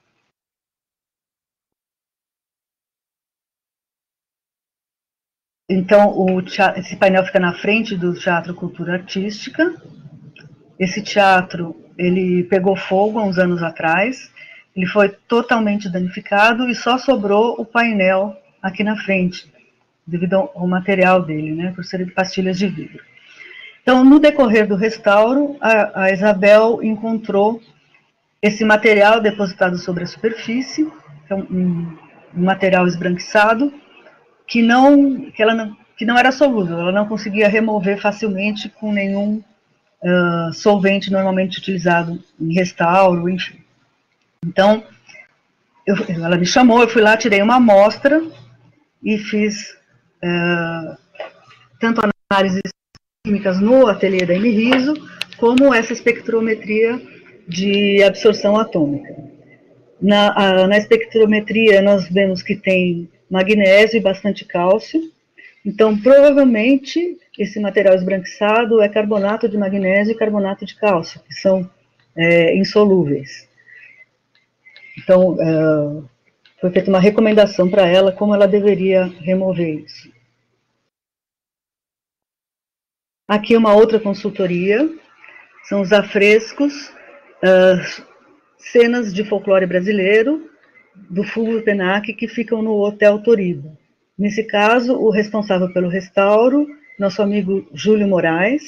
Então, o teatro, esse painel fica na frente do Teatro Cultura Artística. Esse teatro, ele pegou fogo há uns anos atrás, ele foi totalmente danificado e só sobrou o painel aqui na frente, devido ao material dele, né, por serem pastilhas de vidro. Então, no decorrer do restauro, a, a Isabel encontrou esse material depositado sobre a superfície, é um, um, um material esbranquiçado, que não, que, ela não, que não era solúvel, ela não conseguia remover facilmente com nenhum uh, solvente normalmente utilizado em restauro, enfim. Então, eu, ela me chamou, eu fui lá, tirei uma amostra e fiz uh, tanto análises químicas no ateliê da Emiriso, como essa espectrometria de absorção atômica. Na, a, na espectrometria, nós vemos que tem magnésio e bastante cálcio. Então, provavelmente, esse material esbranquiçado é carbonato de magnésio e carbonato de cálcio, que são é, insolúveis. Então, é, foi feita uma recomendação para ela como ela deveria remover isso. Aqui uma outra consultoria, são os afrescos, uh, cenas de folclore brasileiro, do Fulvio Penac, que ficam no Hotel Toriba. Nesse caso, o responsável pelo restauro, nosso amigo Júlio Moraes.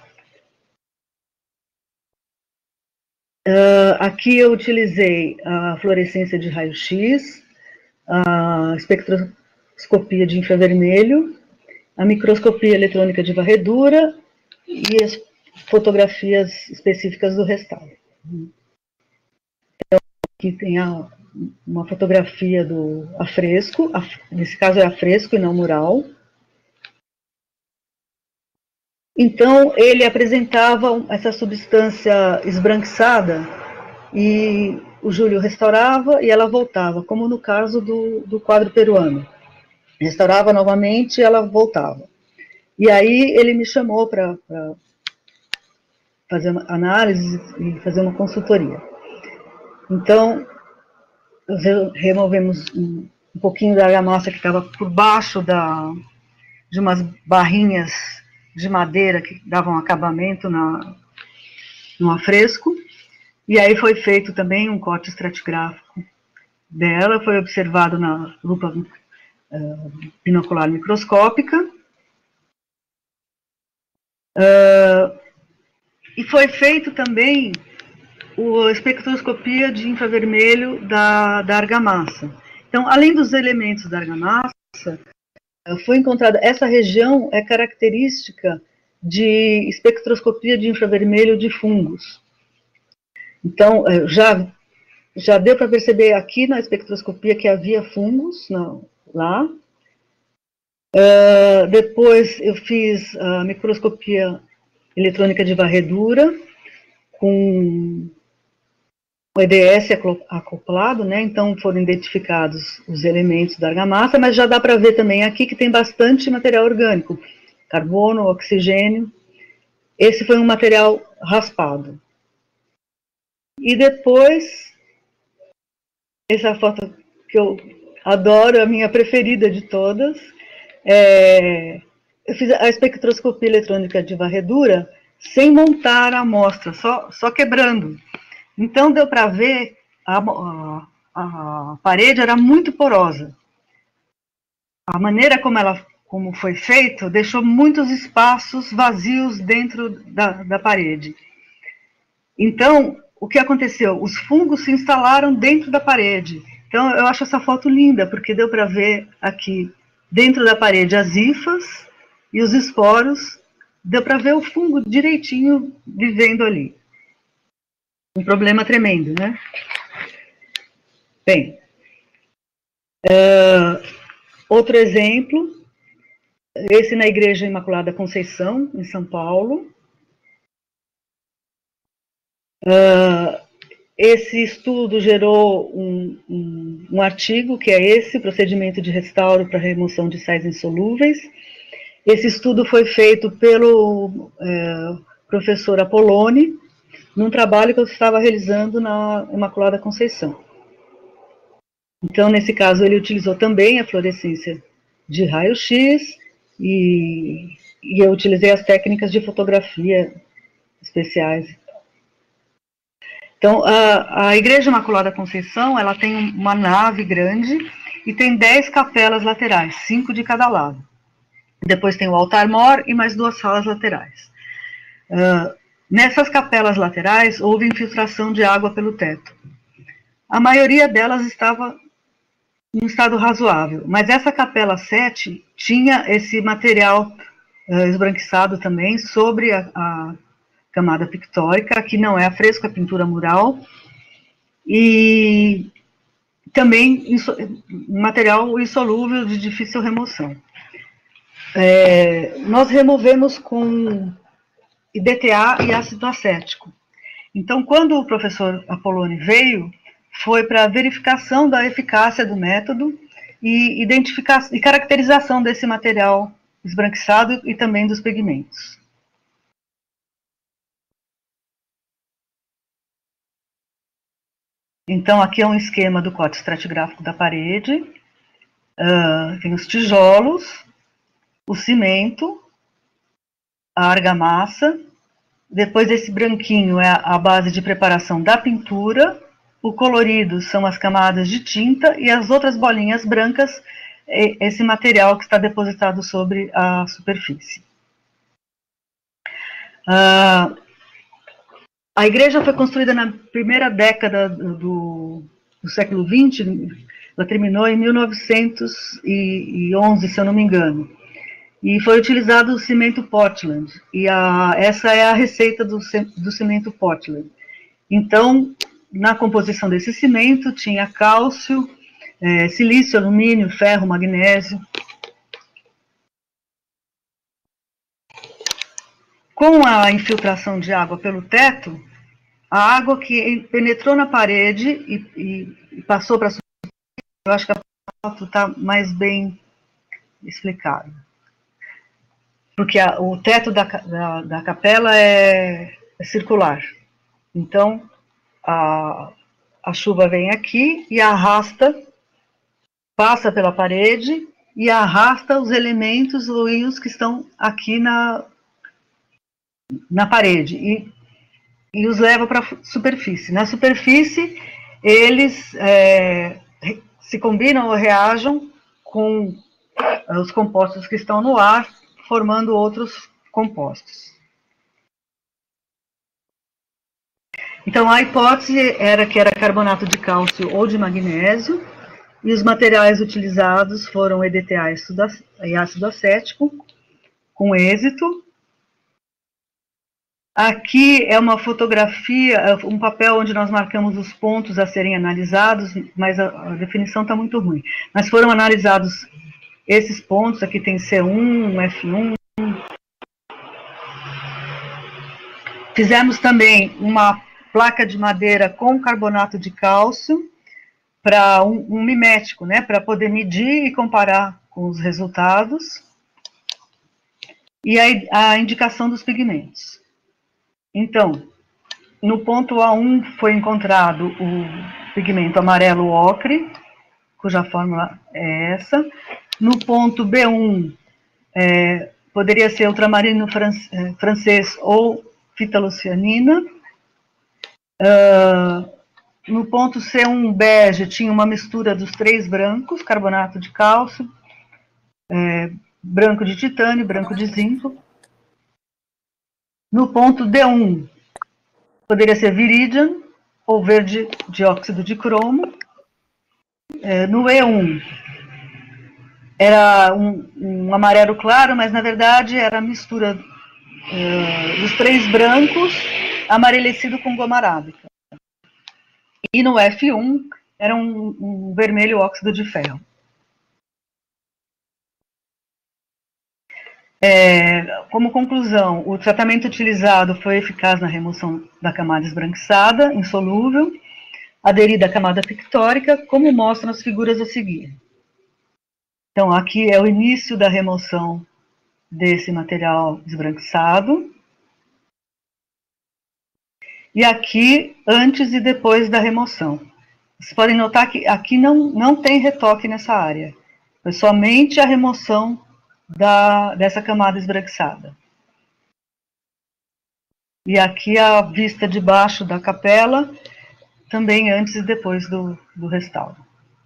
Uh, aqui eu utilizei a fluorescência de raio-x, a espectroscopia de infravermelho, a microscopia eletrônica de varredura e as fotografias específicas do restauro. Então, aqui tem a uma fotografia do afresco, nesse caso é afresco e não mural. Então, ele apresentava essa substância esbranquiçada e o Júlio restaurava e ela voltava, como no caso do, do quadro peruano. Restaurava novamente e ela voltava. E aí ele me chamou para fazer uma análise e fazer uma consultoria. Então, removemos um, um pouquinho da argamassa que estava por baixo da, de umas barrinhas de madeira que davam acabamento na, no afresco, e aí foi feito também um corte estratigráfico dela, foi observado na lupa uh, binocular microscópica, uh, e foi feito também a espectroscopia de infravermelho da, da argamassa. Então, além dos elementos da argamassa, foi encontrada, essa região é característica de espectroscopia de infravermelho de fungos. Então, já, já deu para perceber aqui na espectroscopia que havia fungos não, lá. Uh, depois eu fiz a microscopia eletrônica de varredura, com o E D S acoplado, né? Então foram identificados os elementos da argamassa, mas já dá para ver também aqui que tem bastante material orgânico, carbono, oxigênio. Esse foi um material raspado. E depois, essa foto que eu adoro, a minha preferida de todas, é, eu fiz a espectroscopia eletrônica de varredura sem montar a amostra, só, só quebrando. Então, deu para ver, a, a, a parede era muito porosa. A maneira como, ela, como foi feito, deixou muitos espaços vazios dentro da, da parede. Então, o que aconteceu? Os fungos se instalaram dentro da parede. Então, Então, eu acho essa foto linda, porque deu para ver aqui, dentro da parede, as hifas e os esporos. Deu para ver o fungo direitinho vivendo ali. Um problema tremendo, né? Bem, uh, outro exemplo, esse na Igreja Imaculada Conceição, em São Paulo. Uh, esse estudo gerou um, um, um artigo, que é esse, Procedimento de Restauro para Remoção de Sais Insolúveis. Esse estudo foi feito pelo é, professor Apoloni, num trabalho que eu estava realizando na Imaculada Conceição. Então, nesse caso, ele utilizou também a fluorescência de raio-x e, e eu utilizei as técnicas de fotografia especiais. Então, a, a Igreja Imaculada Conceição, ela tem uma nave grande e tem dez capelas laterais, cinco de cada lado. Depois tem o altar-mor e mais duas salas laterais. Uh, nessas capelas laterais, houve infiltração de água pelo teto. A maioria delas estava em um estado razoável, mas essa capela sete tinha esse material uh, esbranquiçado também sobre a, a camada pictórica, que não é afresco, é pintura mural, e também inso, material insolúvel de difícil remoção. É, nós removemos com I D T A e ácido acético. Então, quando o professor Apoloni veio, foi para verificação da eficácia do método e, identificação, e caracterização desse material esbranquiçado e também dos pigmentos. Então, aqui é um esquema do corte estratigráfico da parede. Uh, tem os tijolos, o cimento, a argamassa. Depois desse branquinho é a base de preparação da pintura. O colorido são as camadas de tinta e as outras bolinhas brancas, esse material que está depositado sobre a superfície. Uh, a igreja foi construída na primeira década do, do século vinte, ela terminou em mil novecentos e onze, se eu não me engano. E foi utilizado o cimento Portland, e a, essa é a receita do, do cimento Portland. Então, na composição desse cimento, tinha cálcio, é, silício, alumínio, ferro, magnésio. Com a infiltração de água pelo teto, a água que penetrou na parede e, e, e passou para a superfície, eu acho que a foto está mais bem explicada. Porque a, o teto da, da, da capela é, é circular. Então, a, a chuva vem aqui e arrasta, passa pela parede e arrasta os elementos ou íons que estão aqui na, na parede e, e os leva para a superfície. Na superfície, eles é, se combinam ou reagem com os compostos que estão no ar, formando outros compostos. Então, a hipótese era que era carbonato de cálcio ou de magnésio, e os materiais utilizados foram E D T A e ácido acético, com êxito. Aqui é uma fotografia, um papel onde nós marcamos os pontos a serem analisados, mas a, a definição está muito ruim. Mas foram analisados esses pontos, aqui tem C um, F um. Fizemos também uma placa de madeira com carbonato de cálcio para um, um mimético, né, para poder medir e comparar com os resultados. E a, a indicação dos pigmentos. Então, no ponto A um foi encontrado o pigmento amarelo ocre, cuja fórmula é essa. No ponto B um, é, poderia ser ultramarino francês ou fitolucianina. Uh, no ponto C um bege tinha uma mistura dos três brancos, carbonato de cálcio, é, branco de titânio, branco de zinco. No ponto D um, poderia ser viridian ou verde dióxido de cromo. É, no E um, era um, um amarelo claro, mas na verdade era a mistura é, dos três brancos amarelecido com goma arábica. E no F um era um, um vermelho óxido de ferro. É, como conclusão, o tratamento utilizado foi eficaz na remoção da camada esbranquiçada, insolúvel, aderida à camada pictórica, como mostram as figuras a seguir. Então, aqui é o início da remoção desse material esbranquiçado. E aqui, antes e depois da remoção. Vocês podem notar que aqui não, não tem retoque nessa área. Foi somente a remoção da, dessa camada esbranquiçada. E aqui a vista de baixo da capela, também antes e depois do, do restauro.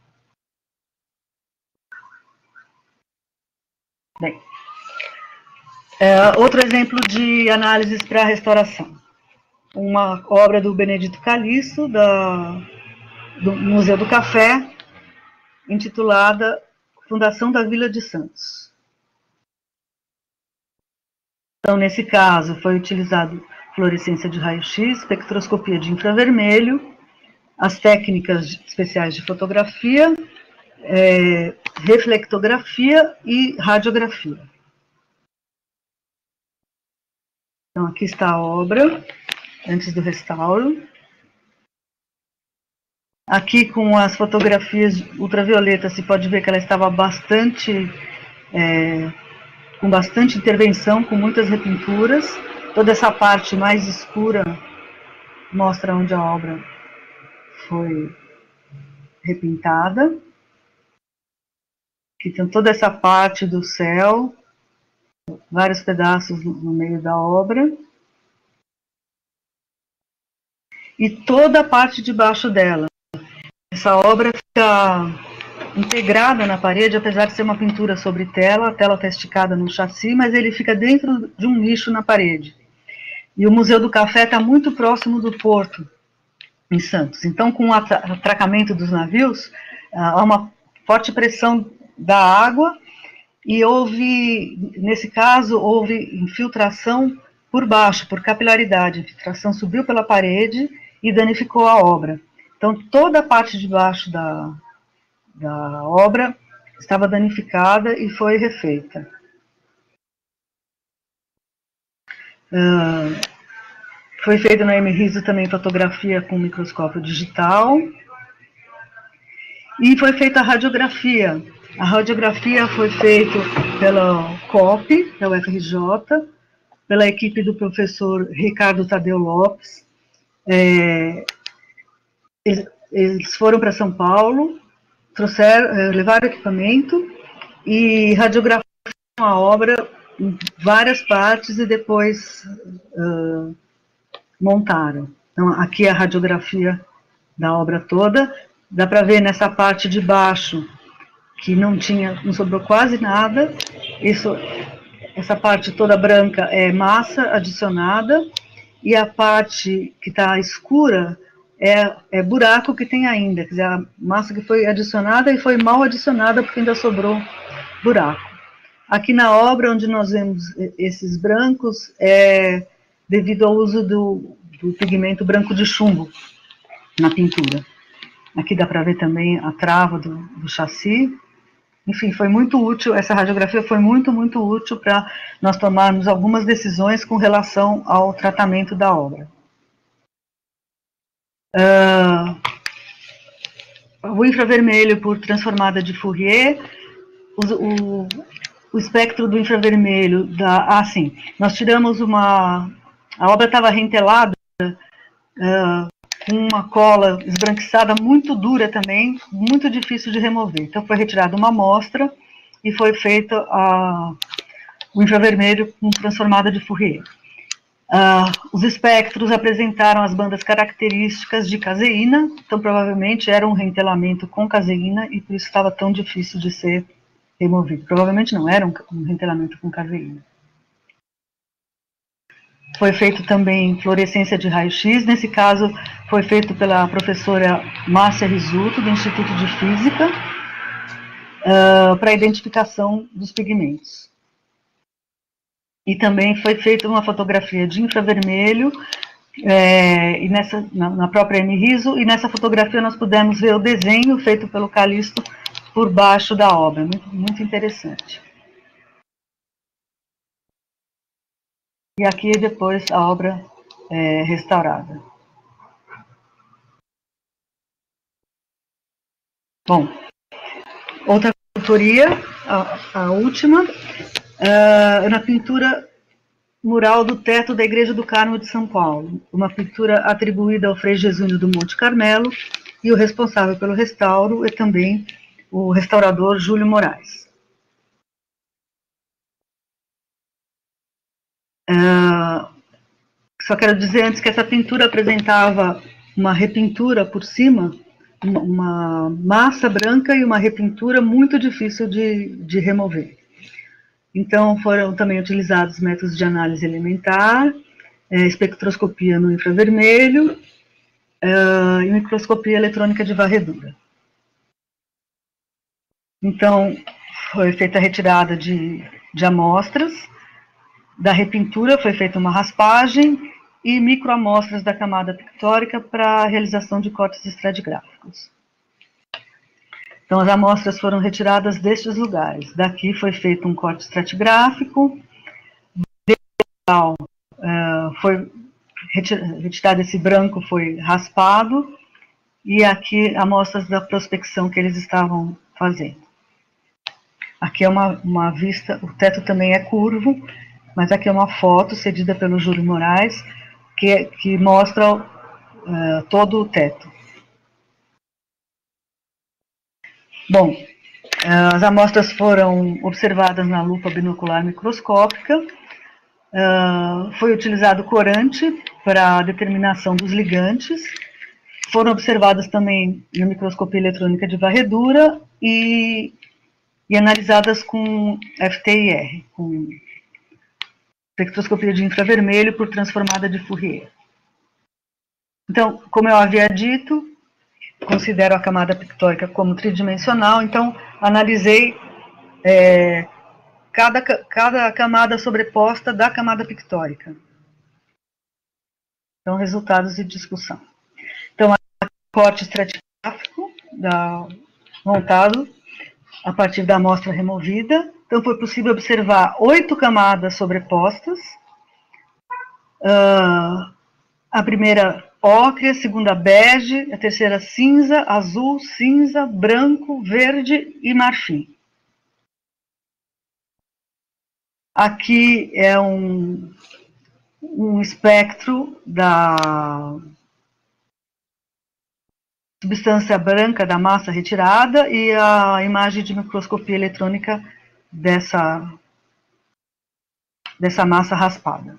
Bem, é, outro exemplo de análises para restauração. Uma obra do Benedito Calixto, da, do Museu do Café, intitulada Fundação da Vila de Santos. Então, nesse caso, foi utilizado fluorescência de raio-x, espectroscopia de infravermelho, as técnicas especiais de fotografia, é, reflectografia e radiografia. Então, aqui está a obra, antes do restauro. Aqui, com as fotografias ultravioletas, se pode ver que ela estava bastante, é, com bastante intervenção, com muitas repinturas. Toda essa parte mais escura mostra onde a obra foi repintada. Aqui tem toda essa parte do céu, vários pedaços no meio da obra. E toda a parte de baixo dela. Essa obra fica integrada na parede, apesar de ser uma pintura sobre tela, a tela está esticada no chassi, mas ele fica dentro de um nicho na parede. E o Museu do Café está muito próximo do porto, em Santos. Então, com o atracamento dos navios, há uma forte pressão da água e houve, nesse caso, houve infiltração por baixo, por capilaridade. A infiltração subiu pela parede e danificou a obra. Então, toda a parte de baixo da, da obra estava danificada e foi refeita. Uh, foi feita no M RISO também fotografia com microscópio digital. E foi feita a radiografia. A radiografia foi feita pela C O P, da U F R J, pela equipe do professor Ricardo Tadeu Lopes. É, eles foram para São Paulo, trouxeram, levaram equipamento e radiografaram a obra em várias partes e depois uh, montaram. Então, aqui é a radiografia da obra toda. Dá para ver nessa parte de baixo que não tinha, não sobrou quase nada. Isso, essa parte toda branca é massa adicionada e a parte que está escura é, é buraco que tem ainda, quer dizer, a massa que foi adicionada e foi mal adicionada porque ainda sobrou buraco. Aqui na obra, onde nós vemos esses brancos, é devido ao uso do, do pigmento branco de chumbo na pintura. Aqui dá para ver também a trava do, do chassi. Enfim, foi muito útil, essa radiografia foi muito, muito útil para nós tomarmos algumas decisões com relação ao tratamento da obra. Uh, o infravermelho por transformada de Fourier, o, o, o espectro do infravermelho, da, ah, sim, nós tiramos uma, a obra estava rentelada, uh, com uma cola esbranquiçada muito dura também, muito difícil de remover. Então foi retirada uma amostra e foi feita a, o infravermelho com transformada de Fourier. Uh, os espectros apresentaram as bandas características de caseína, então provavelmente era um rentelamento com caseína e por isso estava tão difícil de ser removido. Provavelmente não era um, um rentelamento com caseína. Foi feito também fluorescência de raio-x, nesse caso foi feito pela professora Márcia Risuto, do Instituto de Física, uh, para a identificação dos pigmentos. E também foi feita uma fotografia de infravermelho, é, e nessa, na, na própria M-Riso, e nessa fotografia nós pudemos ver o desenho feito pelo Calixto por baixo da obra, muito, muito interessante. E aqui depois a obra é, restaurada. Bom, outra autoria, a, a última, uh, na pintura mural do teto da Igreja do Carmo de São Paulo, uma pintura atribuída ao Frei Jesuíno do Monte Carmelo, e o responsável pelo restauro é também o restaurador Júlio Moraes. Uh, só quero dizer antes que essa pintura apresentava uma repintura por cima, uma massa branca e uma repintura muito difícil de, de remover. Então, foram também utilizados métodos de análise elementar, é, espectroscopia no infravermelho é, e microscopia eletrônica de varredura. Então, foi feita a retirada de, de amostras, da repintura foi feita uma raspagem e microamostras da camada pictórica para a realização de cortes estratigráficos. Então, as amostras foram retiradas destes lugares. Daqui foi feito um corte estratigráfico, uh, foi retirado esse branco, foi raspado, e aqui amostras da prospecção que eles estavam fazendo. Aqui é uma, uma vista, o teto também é curvo, mas aqui é uma foto cedida pelo Júlio Moraes, que, que mostra uh, todo o teto. Bom, as amostras foram observadas na lupa binocular microscópica, foi utilizado corante para a determinação dos ligantes, foram observadas também na microscopia eletrônica de varredura e, e analisadas com F T I R, com espectroscopia de infravermelho por transformada de Fourier. Então, como eu havia dito, considero a camada pictórica como tridimensional, então analisei é, cada, cada camada sobreposta da camada pictórica. Então, resultados de discussão. Então, corte estratigráfico da, montado a partir da amostra removida. Então, foi possível observar oito camadas sobrepostas. Uh, a primeira ocre, a segunda bege, a terceira cinza, azul, cinza, branco, verde e marfim. Aqui é um, um espectro da substância branca da massa retirada e a imagem de microscopia eletrônica dessa, dessa massa raspada.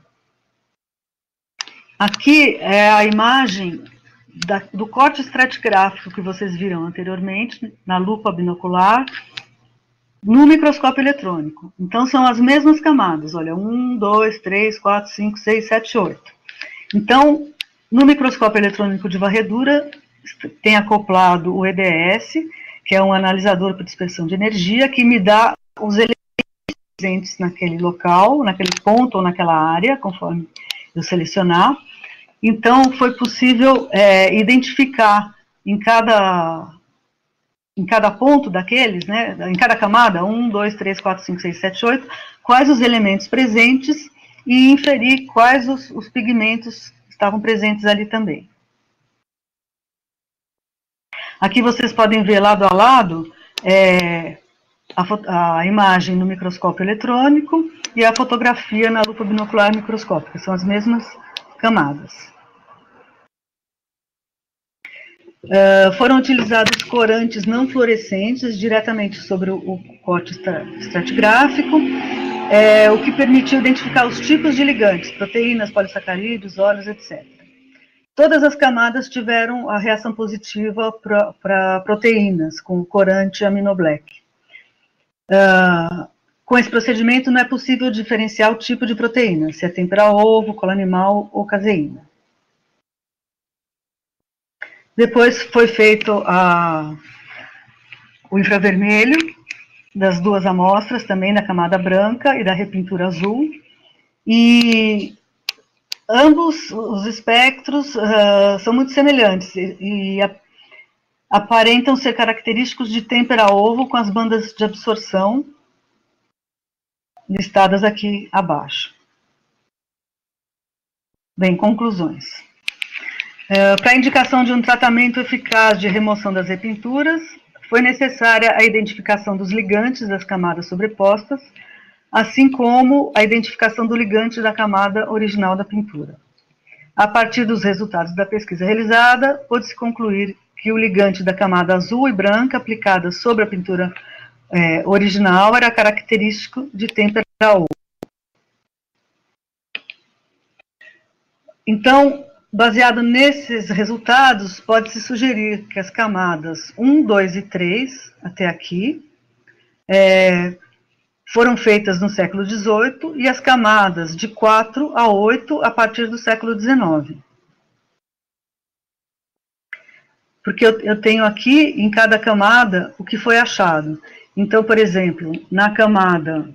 Aqui é a imagem da, do corte estratigráfico que vocês viram anteriormente, na lupa binocular, no microscópio eletrônico. Então, são as mesmas camadas, olha, um, dois, três, quatro, cinco, seis, sete, oito. Então, no microscópio eletrônico de varredura, tem acoplado o E D S, que é um analisador por dispersão de energia, que me dá os elementos presentes naquele local, naquele ponto ou naquela área, conforme eu selecionar. Então, foi possível é, identificar em cada, em cada ponto daqueles, né, em cada camada, um, dois, três, quatro, cinco, seis, sete, oito, quais os elementos presentes e inferir quais os, os pigmentos estavam presentes ali também. Aqui vocês podem ver lado a lado é, a, a imagem no microscópio eletrônico e a fotografia na lupa binocular microscópica, são as mesmas camadas. Uh, foram utilizados corantes não fluorescentes diretamente sobre o, o corte estratigráfico, é, o que permitiu identificar os tipos de ligantes, proteínas, polissacarídeos, óleos, etcétera. Todas as camadas tiveram a reação positiva para proteínas, com corante aminoblack. Uh, com esse procedimento não é possível diferenciar o tipo de proteína, se é tempera-ovo, cola animal ou caseína. Depois foi feito a, o infravermelho das duas amostras, também da camada branca e da repintura azul, e ambos os espectros uh, são muito semelhantes e, e a, aparentam ser característicos de têmpera-ovo com as bandas de absorção listadas aqui abaixo. Bem, conclusões. Uh, Para a indicação de um tratamento eficaz de remoção das repinturas, foi necessária a identificação dos ligantes das camadas sobrepostas, assim como a identificação do ligante da camada original da pintura. A partir dos resultados da pesquisa realizada, pôde-se concluir que o ligante da camada azul e branca aplicada sobre a pintura eh, original era característico de têmpera-ovo. Então, baseado nesses resultados, pode-se sugerir que as camadas um, dois e três, até aqui, é, foram feitas no século dezoito, e as camadas de quatro a oito a partir do século dezenove. Porque eu, eu tenho aqui, em cada camada, o que foi achado. Então, por exemplo, na camada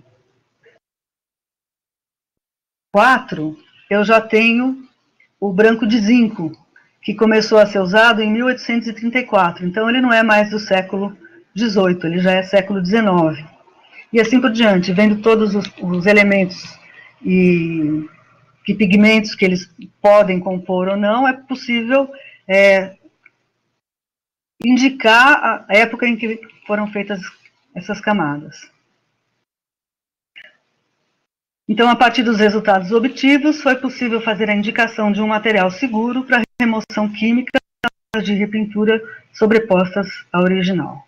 quatro, eu já tenho o branco de zinco, que começou a ser usado em mil oitocentos e trinta e quatro. Então, ele não é mais do século dezoito, ele já é século dezenove. E assim por diante, vendo todos os, os elementos e que pigmentos que eles podem compor ou não, é possível é, indicar a época em que foram feitas essas camadas. Então, a partir dos resultados obtidos, foi possível fazer a indicação de um material seguro para remoção química de repintura sobrepostas à original.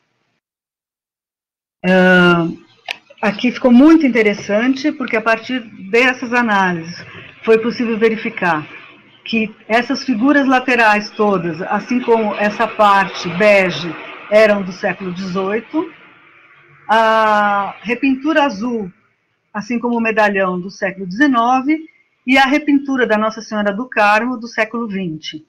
Uh, aqui ficou muito interessante, porque a partir dessas análises foi possível verificar que essas figuras laterais todas, assim como essa parte bege, eram do século dezoito, a repintura azul, assim como o medalhão, do século dezenove, e a repintura da Nossa Senhora do Carmo, do século vinte.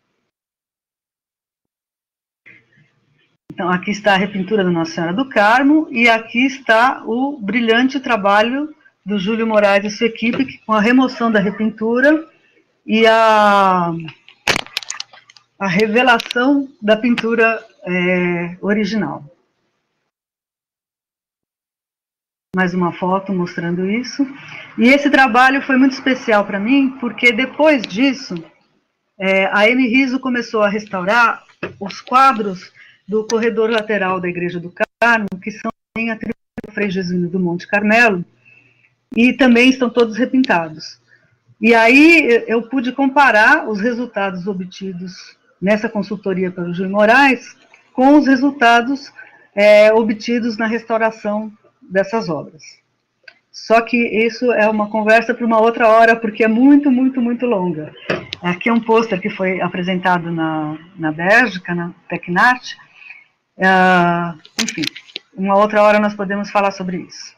Então, aqui está a repintura da Nossa Senhora do Carmo, e aqui está o brilhante trabalho do Júlio Moraes e sua equipe, com a remoção da repintura e a, a revelação da pintura é, original. Mais uma foto mostrando isso. E esse trabalho foi muito especial para mim, porque depois disso, é, a Eme Riso começou a restaurar os quadros do corredor lateral da Igreja do Carmo, que são atribuídos ao Frei Jesuíno do Monte Carmelo, e também estão todos repintados. E aí eu pude comparar os resultados obtidos nessa consultoria pelo Júlio Moraes com os resultados é, obtidos na restauração dessas obras. Só que isso é uma conversa para uma outra hora, porque é muito, muito, muito longa. Aqui é um pôster que foi apresentado na, na Bélgica, na Tecnart. Uh, enfim, uma outra hora nós podemos falar sobre isso.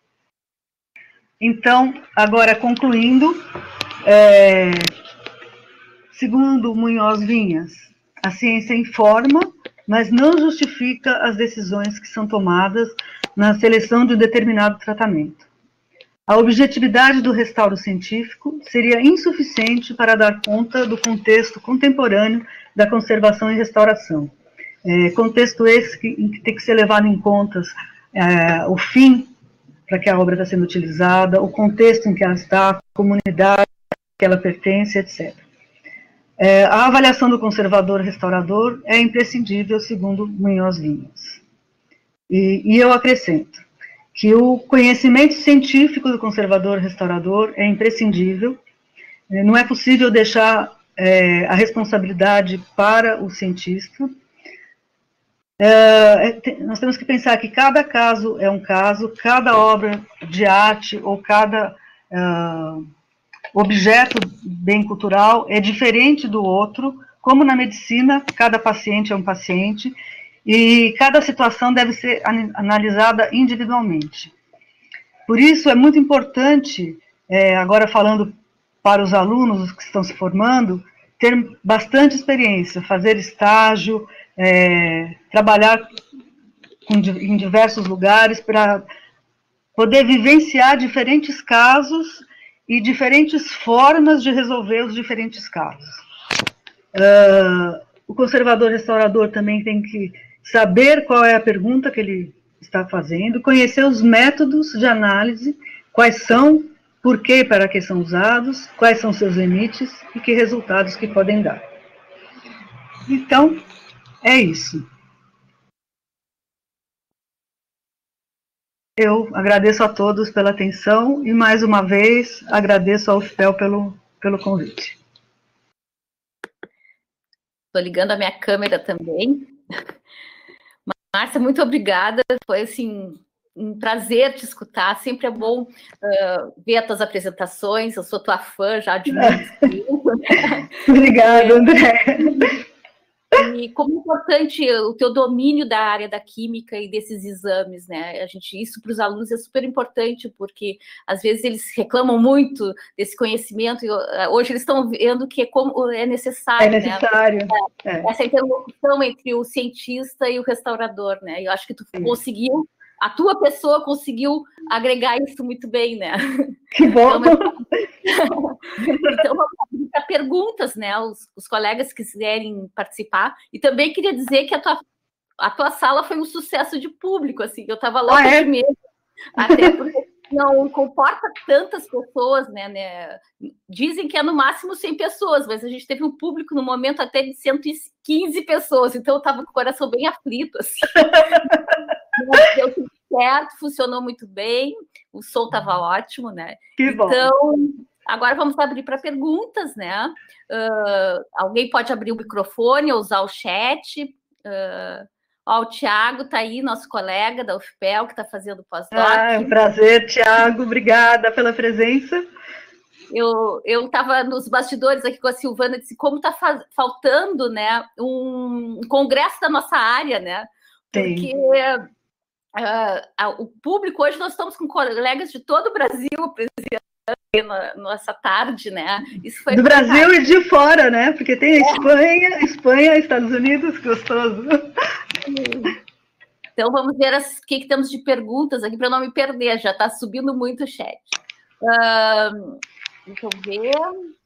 Então, agora concluindo, é, segundo Munhoz Vinhas, a ciência informa, mas não justifica as decisões que são tomadas na seleção de um determinado tratamento. A objetividade do restauro científico seria insuficiente para dar conta do contexto contemporâneo da conservação e restauração. É, contexto esse que, em que tem que ser levado em conta é, o fim para que a obra está sendo utilizada, o contexto em que ela está, a comunidade que ela pertence, etcétera. É, a avaliação do conservador-restaurador é imprescindível, segundo Munhoz Vinhas. E, e eu acrescento que o conhecimento científico do conservador-restaurador é imprescindível, não é possível deixar é, a responsabilidade para o cientista. É, te, nós temos que pensar que cada caso é um caso, cada obra de arte ou cada uh, objeto bem cultural é diferente do outro, como na medicina, cada paciente é um paciente, e cada situação deve ser analisada individualmente. Por isso é muito importante, é, agora falando para os alunos que estão se formando, ter bastante experiência, fazer estágio, é, trabalhar com, em diversos lugares para poder vivenciar diferentes casos e diferentes formas de resolver os diferentes casos. Uh, o conservador restaurador também tem que saber qual é a pergunta que ele está fazendo, conhecer os métodos de análise, quais são, por que e para que são usados, quais são seus limites e que resultados que podem dar. Então, é isso. Eu agradeço a todos pela atenção e, mais uma vez, agradeço ao U F P E L pelo, pelo convite. Estou ligando a minha câmera também. Márcia, muito obrigada. Foi, assim, um prazer te escutar. Sempre é bom uh, ver as tuas apresentações. Eu sou tua fã já de muito. Obrigada, André. E como é importante o teu domínio da área da química e desses exames, né? A gente, isso para os alunos é super importante, porque às vezes eles reclamam muito desse conhecimento, e hoje eles estão vendo que é, como, é necessário, é necessário, né? É. Essa interlocução entre o cientista e o restaurador, né? Eu acho que tu Sim. conseguiu, a tua pessoa conseguiu agregar isso muito bem, né? Que bom! Então, então vamos abrir para perguntas, né? Os, os colegas que quiserem participar. E também queria dizer que a tua, a tua sala foi um sucesso de público, assim, eu estava louca ah, é? de medo, até porque não comporta tantas pessoas, né, né? Dizem que é no máximo cem pessoas, mas a gente teve um público no momento até de cento e quinze pessoas, então eu estava com o coração bem aflito, assim. Mas deu tudo certo, funcionou muito bem, o som estava ótimo, né? Que bom. Então, agora vamos abrir para perguntas, né? Uh, alguém pode abrir o microfone ou usar o chat. Uh, ó, o Tiago está aí, nosso colega da U F P E L, que está fazendo pós-doc. Ah, é um prazer, Tiago, obrigada pela presença. Eu estava nos bastidores aqui com a Silvana, disse como está faltando, né, um congresso da nossa área, né? Porque uh, o público, hoje nós estamos com colegas de todo o Brasil apresentando nessa tarde, né? Isso foi do Brasil e de fora, né? Porque tem a Espanha, é. Espanha, Estados Unidos, gostoso. Então vamos ver o que, que temos de perguntas aqui para não me perder, já está subindo muito o chat. Uh, deixa eu ver.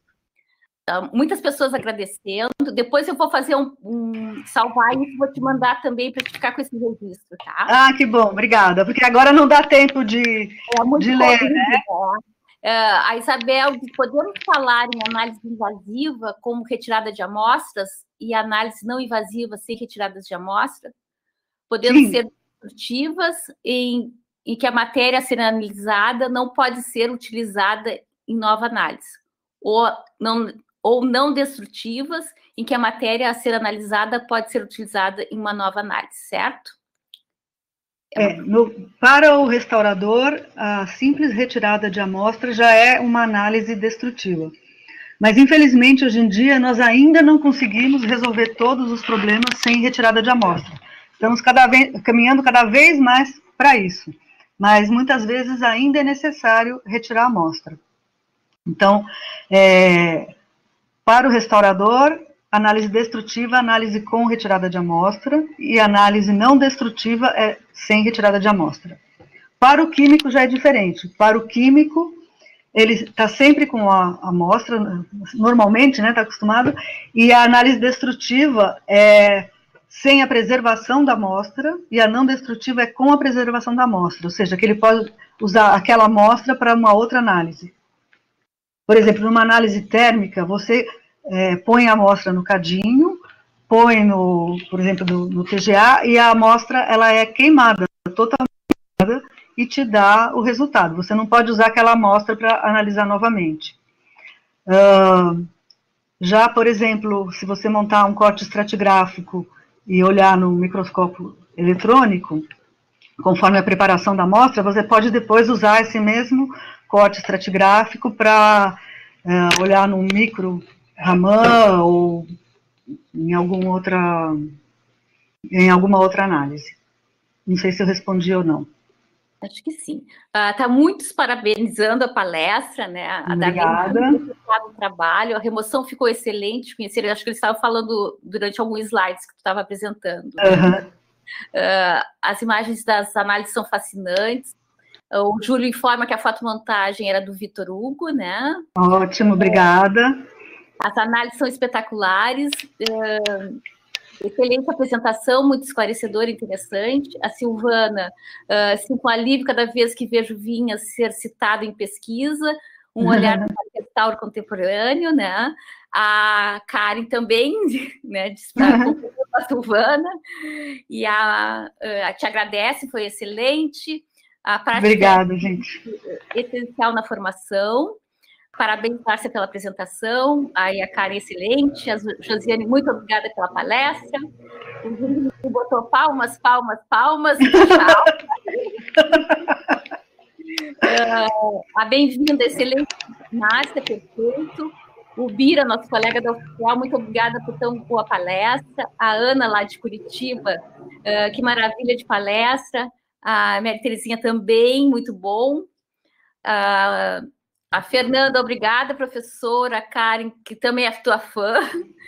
Tá, muitas pessoas agradecendo. Depois eu vou fazer um, um salvar isso, vou te mandar também para ficar com esse registro, tá? Ah, que bom, obrigada. Porque agora não dá tempo de, é de ler, corrido, né? Uh, a Isabel, podemos falar em análise invasiva como retirada de amostras e análise não invasiva sem retiradas de amostra, podendo Sim. ser destrutivas em, em que a matéria a ser analisada não pode ser utilizada em nova análise, ou não, ou não destrutivas em que a matéria a ser analisada pode ser utilizada em uma nova análise, certo? É, no, para o restaurador, a simples retirada de amostra já é uma análise destrutiva. Mas, infelizmente, hoje em dia, nós ainda não conseguimos resolver todos os problemas sem retirada de amostra. Estamos cada vez, caminhando cada vez mais para isso. Mas, muitas vezes, ainda é necessário retirar a amostra. Então, é, para o restaurador, análise destrutiva, análise com retirada de amostra, e análise não destrutiva é sem retirada de amostra. Para o químico já é diferente. Para o químico, ele está sempre com a amostra, normalmente, né, está acostumado, e a análise destrutiva é sem a preservação da amostra, e a não destrutiva é com a preservação da amostra, ou seja, que ele pode usar aquela amostra para uma outra análise. Por exemplo, numa análise térmica, você É, põe a amostra no cadinho, põe, no, por exemplo, no, no T G A, e a amostra ela é queimada, totalmente queimada, e te dá o resultado. Você não pode usar aquela amostra para analisar novamente. Uh, já, por exemplo, se você montar um corte estratigráfico e olhar no microscópio eletrônico, conforme a preparação da amostra, você pode depois usar esse mesmo corte estratigráfico para uh, olhar no micro Raman ou em alguma outra, em alguma outra análise. Não sei se eu respondi ou não. Acho que sim. Está uh, muitos parabenizando a palestra, né? A Obrigada. O trabalho, a remoção ficou excelente. Conhecer, acho que eles estavam falando durante alguns slides que tu estava apresentando. Uhum. Uh, as imagens das análises são fascinantes. Uh, o Júlio informa que a fotomontagem era do Vitor Hugo, né? Ótimo, obrigada. As análises são espetaculares. Uh, Excelente apresentação, muito esclarecedora e interessante. A Silvana, uh, assim, com alívio cada vez que vejo Vinhas ser citado em pesquisa, um olhar para o restauro contemporâneo, né? A Karen também, né, disse para a Silvana, e a, a te agradece, foi excelente. A prática Obrigada, é gente. Essencial na formação. Parabéns, Márcia, pela apresentação. Aí a Karen, excelente. A Josiane, muito obrigada pela palestra. O Júlio botou palmas, palmas, palmas. uh, a bem-vinda, excelente, Márcia, perfeito. O Bira, nosso colega da Oficial, muito obrigada por tão boa palestra. A Ana, lá de Curitiba, uh, que maravilha de palestra. A Maria Terezinha também, muito bom. Uh, A Fernanda, obrigada, professora. A Karen, que também é tua fã.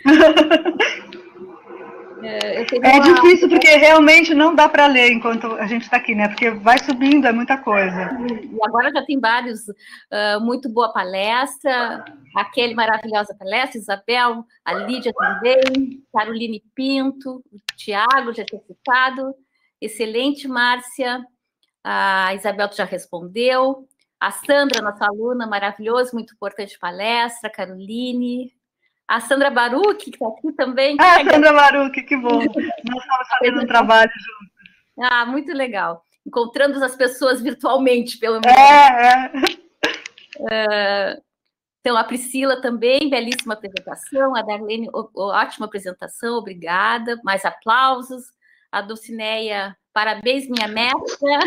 é é uma... difícil, porque realmente não dá para ler enquanto a gente está aqui, né? Porque vai subindo, é muita coisa. E agora já tem vários, uh, muito boa palestra. A Kelly, maravilhosa palestra. Isabel, a Lídia também. Caroline Pinto, o Tiago, já tinha citado. Excelente, Márcia. A Isabel, tu já respondeu. A Sandra, nossa aluna, maravilhosa, muito importante palestra. A Caroline. A Sandra Baruch, que está aqui também. Ah, a Sandra Baruch, que bom. Nós estamos fazendo um trabalho juntos. Ah, muito legal. Encontrando as pessoas virtualmente, pelo menos. É, é. Uh, então, a Priscila também, belíssima apresentação. A Darlene, ótima apresentação, obrigada. Mais aplausos. A Dulcineia, parabéns, minha neta.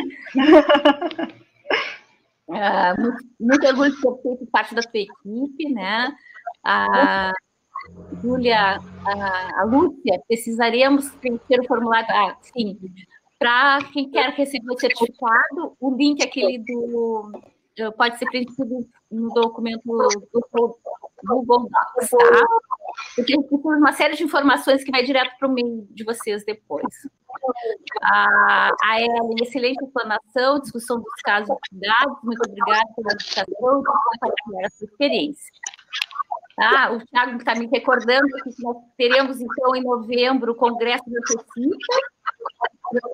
Uh, muito, muito orgulho de ter feito parte da sua equipe, né? A Júlia, a, a Lúcia, precisaremos preencher o formulário. Ah, sim. Para quem quer receber o certificado, o link aquele do pode ser preenchido no documento do Google Docs, tá? Porque tem uma série de informações que vai direto para o e-mail de vocês depois. A, a Ellen, excelente explanação, discussão dos casos de dados, muito obrigada pela discussão e por compartilhar a sua experiência. Tá? O Thiago está me recordando que nós teremos, então, em novembro, o Congresso da Pesquisa,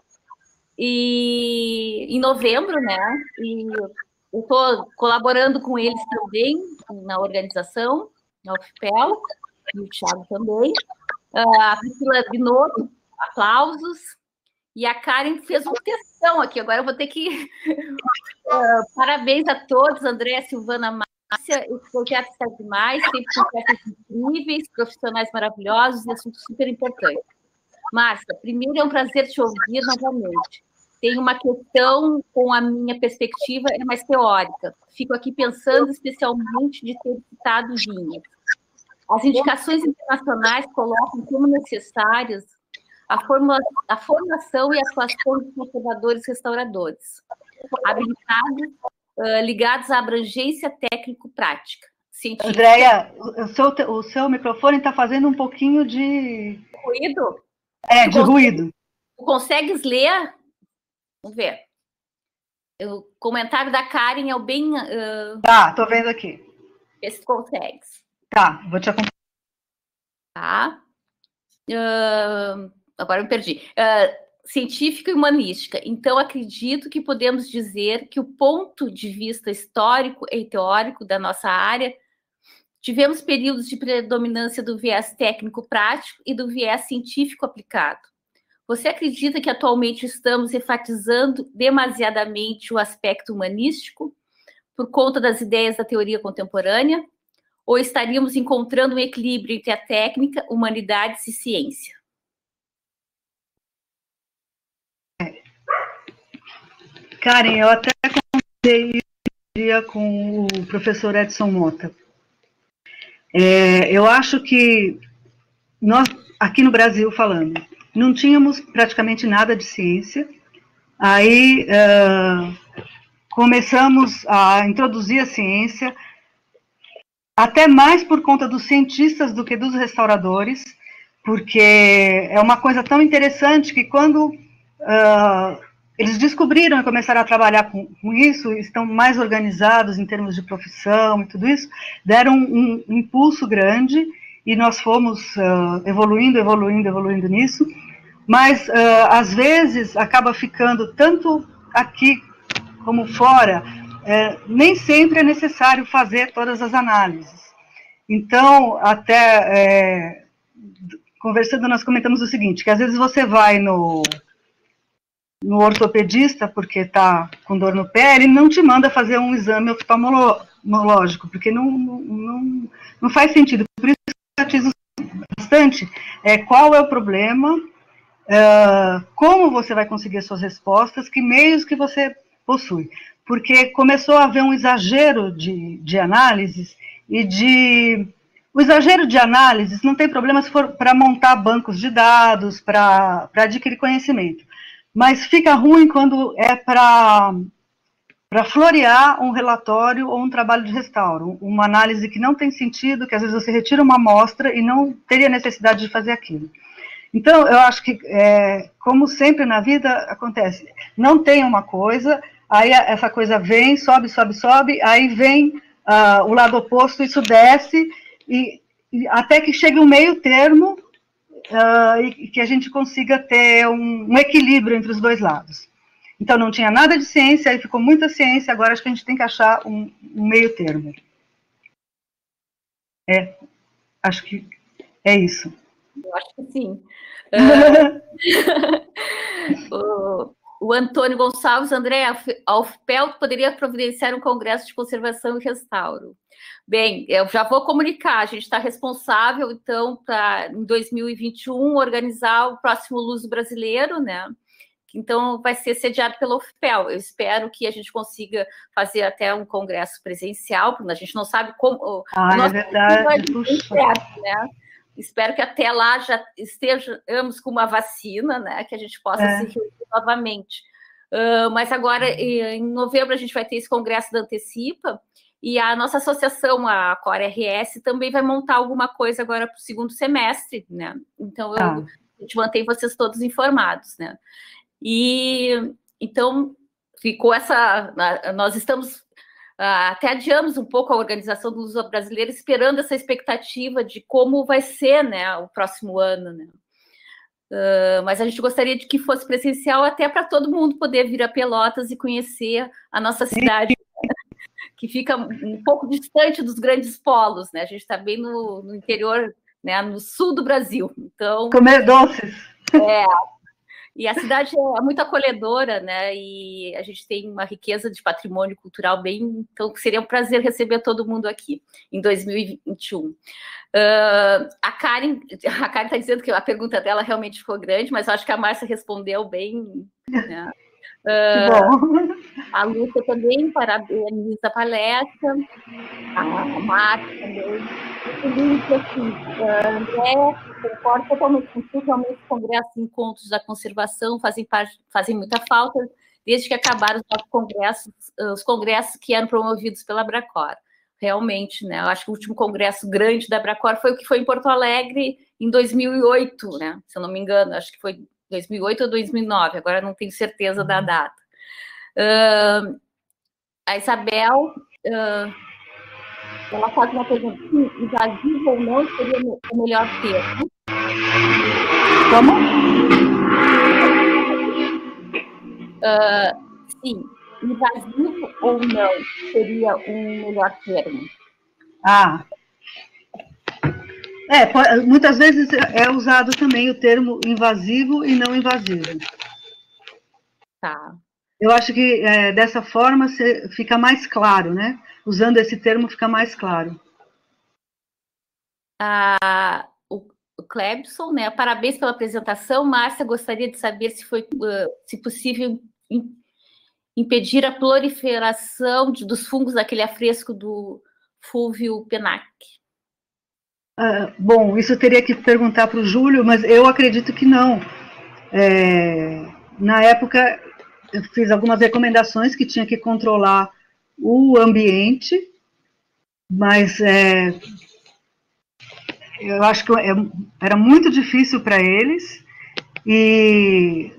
e em novembro, né? E eu estou colaborando com eles também na organização, na U F P E L, e o Thiago também. A Priscila Binotto, aplausos. E a Karen fez um textão aqui, agora eu vou ter que... uh, parabéns a todos, André, Silvana, Márcia, esse projeto está demais, sempre com peças incríveis, profissionais maravilhosos e assuntos super importantes. Márcia, primeiro é um prazer te ouvir novamente. Tenho uma questão com a minha perspectiva, é mais teórica. Fico aqui pensando especialmente de ter citado Vinhas. As indicações internacionais colocam como necessárias a, formula, a formação e a atuação dos conservadores restauradores, habilitados, uh, ligados à abrangência técnico-prática. Andréia, o seu, o seu microfone está fazendo um pouquinho de... Ruído? É, de ruído. Tu consegues ler? Vamos ver. O comentário da Karen é o bem... Uh... Tá, tô vendo aqui. Vê se tu consegues. Tá, vou te acompanhar. Tá. Uh, agora eu me perdi. Uh, científica e humanística. Então, acredito que podemos dizer que o ponto de vista histórico e teórico da nossa área, tivemos períodos de predominância do viés técnico-prático e do viés científico-aplicado. Você acredita que atualmente estamos enfatizando demasiadamente o aspecto humanístico por conta das ideias da teoria contemporânea? Ou estaríamos encontrando um equilíbrio entre a técnica, humanidades e ciência? Karen, eu até comentei um dia com o professor Edson Mota. É, eu acho que nós, aqui no Brasil falando, não tínhamos praticamente nada de ciência, Aí uh, começamos a introduzir a ciência, até mais por conta dos cientistas do que dos restauradores, porque é uma coisa tão interessante que quando uh, eles descobriram e começaram a trabalhar com, com isso, estão mais organizados em termos de profissão e tudo isso, deram um, um impulso grande, e nós fomos uh, evoluindo, evoluindo, evoluindo nisso, mas uh, às vezes acaba ficando tanto aqui como fora, é, nem sempre é necessário fazer todas as análises. Então, até é, conversando, nós comentamos o seguinte, que às vezes você vai no, no ortopedista porque está com dor no pé, ele não te manda fazer um exame oftalmológico, porque não, não, não faz sentido. Por isso que eu enfatizo bastante é, qual é o problema, uh, como você vai conseguir as suas respostas, que meios que você possui. Porque começou a haver um exagero de, de análises e de... O exagero de análises não tem problema se for para montar bancos de dados, para adquirir conhecimento. Mas fica ruim quando é para para florear um relatório ou um trabalho de restauro, uma análise que não tem sentido, que às vezes você retira uma amostra e não teria necessidade de fazer aquilo. Então, eu acho que, é, como sempre na vida acontece, não tem uma coisa, aí essa coisa vem, sobe, sobe, sobe, aí vem uh, o lado oposto, isso desce, e, e até que chegue um meio termo, uh, e que a gente consiga ter um, um equilíbrio entre os dois lados. Então, não tinha nada de ciência, aí ficou muita ciência, agora acho que a gente tem que achar um, um meio termo. É, acho que é isso. Eu acho que sim. Uh, o, o Antônio Gonçalves, André, a U F P E L poderia providenciar um congresso de conservação e restauro. Bem, eu já vou comunicar, a gente está responsável, então, para, em dois mil e vinte e um, organizar o próximo Luso Brasileiro, né? Então, vai ser sediado pela U F P E L. Eu espero que a gente consiga fazer até um congresso presencial, porque a gente não sabe como... Ah, é verdade. Certo, né? Espero que até lá já estejamos com uma vacina, né? Que a gente possa é. se reunir novamente. Uh, mas agora, em novembro, a gente vai ter esse congresso da Antecipa, e a nossa associação, a Core R S, também vai montar alguma coisa agora para o segundo semestre, né? Então, eu, ah. a gente mantém vocês todos informados, né? E, então, ficou essa... Nós estamos... Até adiamos um pouco a organização do Luso Brasileiro, esperando essa expectativa de como vai ser, né, o próximo ano, né? Uh, mas a gente gostaria de que fosse presencial até para todo mundo poder vir a Pelotas e conhecer a nossa cidade, que fica um pouco distante dos grandes polos, né? A gente está bem no, no interior, né, no sul do Brasil. Então, comer doces. É... E a cidade é muito acolhedora, né? E a gente tem uma riqueza de patrimônio cultural bem... Então, seria um prazer receber todo mundo aqui em dois mil e vinte e um. Uh, a Karen a Karen está dizendo que a pergunta dela realmente ficou grande, mas eu acho que a Márcia respondeu bem, né? Uh, a Lúcia também parabeniza a palestra, a Márcia também. Felipe, assim, uh, André, concordo totalmente contigo, realmente os congressos e encontros da conservação fazem, parte, fazem muita falta, desde que acabaram os congressos, os congressos que eram promovidos pela Abracor. Realmente, né? Eu acho que o último congresso grande da Abracor foi o que foi em Porto Alegre em dois mil e oito, né? Se eu não me engano, acho que foi dois mil e oito ou dois mil e nove, agora não tenho certeza da data. Uh, a Isabel, uh, ela faz uma pergunta, se invasivo ou não seria o melhor termo? Como? Uh, sim, invasivo ou não seria um melhor termo? Ah, é, muitas vezes é usado também o termo invasivo e não invasivo. Tá. Eu acho que é, dessa forma fica mais claro, né? Usando esse termo fica mais claro. Ah, o, o Clebson, né? Parabéns pela apresentação. Márcia, gostaria de saber se foi uh, se possível in, impedir a proliferação de, dos fungos daquele afresco do Fúvio Penac. Ah, bom, isso eu teria que perguntar para o Júlio, mas eu acredito que não. É, na época, eu fiz algumas recomendações que tinha que controlar o ambiente, mas é, eu acho que era muito difícil para eles, e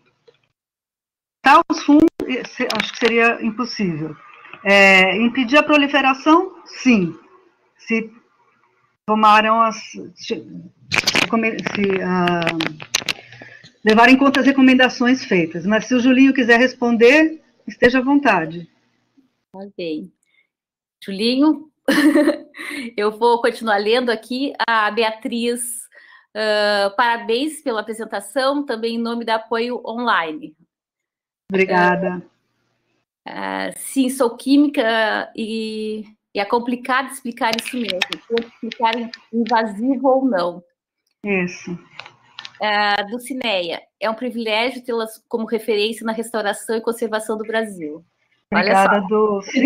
tal os fungos, acho que seria impossível. É, impedir a proliferação, sim, se tomaram as... se, se uh, levar em conta as recomendações feitas, mas se o Julinho quiser responder, esteja à vontade. Ok. Julinho, eu vou continuar lendo aqui. A Beatriz, uh, parabéns pela apresentação, também em nome da Apoio Online. Obrigada. Uh, uh, sim, sou química e, e é complicado explicar isso mesmo, explicar invasivo ou não. Isso. Uh, Dulcineia, é um privilégio tê-las como referência na restauração e conservação do Brasil. Obrigada, Dulce.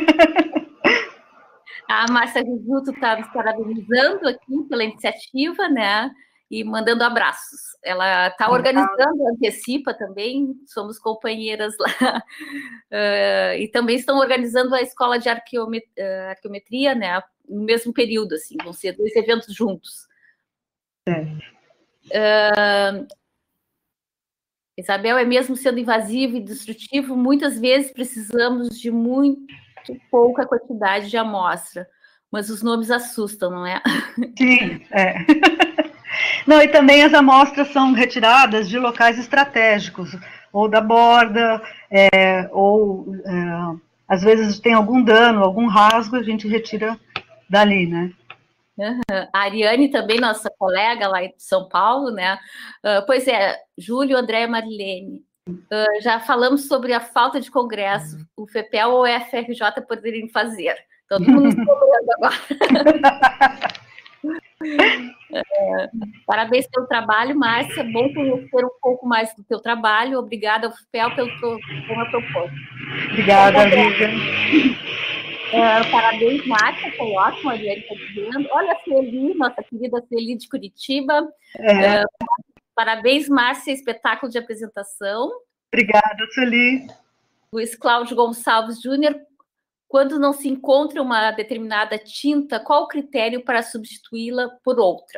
A Márcia Risuto está nos parabenizando aqui pela iniciativa, né? E mandando abraços. Ela está organizando, antecipa também, somos companheiras lá. Uh, e também estão organizando a escola de arqueomet uh, arqueometria, né? No mesmo período, assim, vão ser dois eventos juntos. Uh, Isabel, é mesmo sendo invasivo e destrutivo, muitas vezes precisamos de muito pouca quantidade de amostra, mas os nomes assustam, não é? Sim, é. Não, e também as amostras são retiradas de locais estratégicos, ou da borda, é, ou é, às vezes tem algum dano, algum rasgo, a gente retira dali, né? Uhum. A Ariane também, nossa colega lá de São Paulo, né? Uh, pois é, Júlio, André, Marilene, uh, já falamos sobre a falta de congresso, o FEPEL ou o F R J poderiam fazer. Todo mundo está cobrando agora. É, parabéns pelo trabalho, Márcia. Bom conhecer um pouco mais do teu trabalho. Obrigada ao FEPEL pelo tema proposto. Obrigada, amiga. Uh, parabéns, Márcia, foi ótimo, a Ariane está dizendo. Olha a Celi, nossa querida Celi de Curitiba. É. Uh, parabéns, Márcia, espetáculo de apresentação. Obrigada, Celi. Luiz Cláudio Gonçalves Júnior, quando não se encontra uma determinada tinta, qual o critério para substituí-la por outra?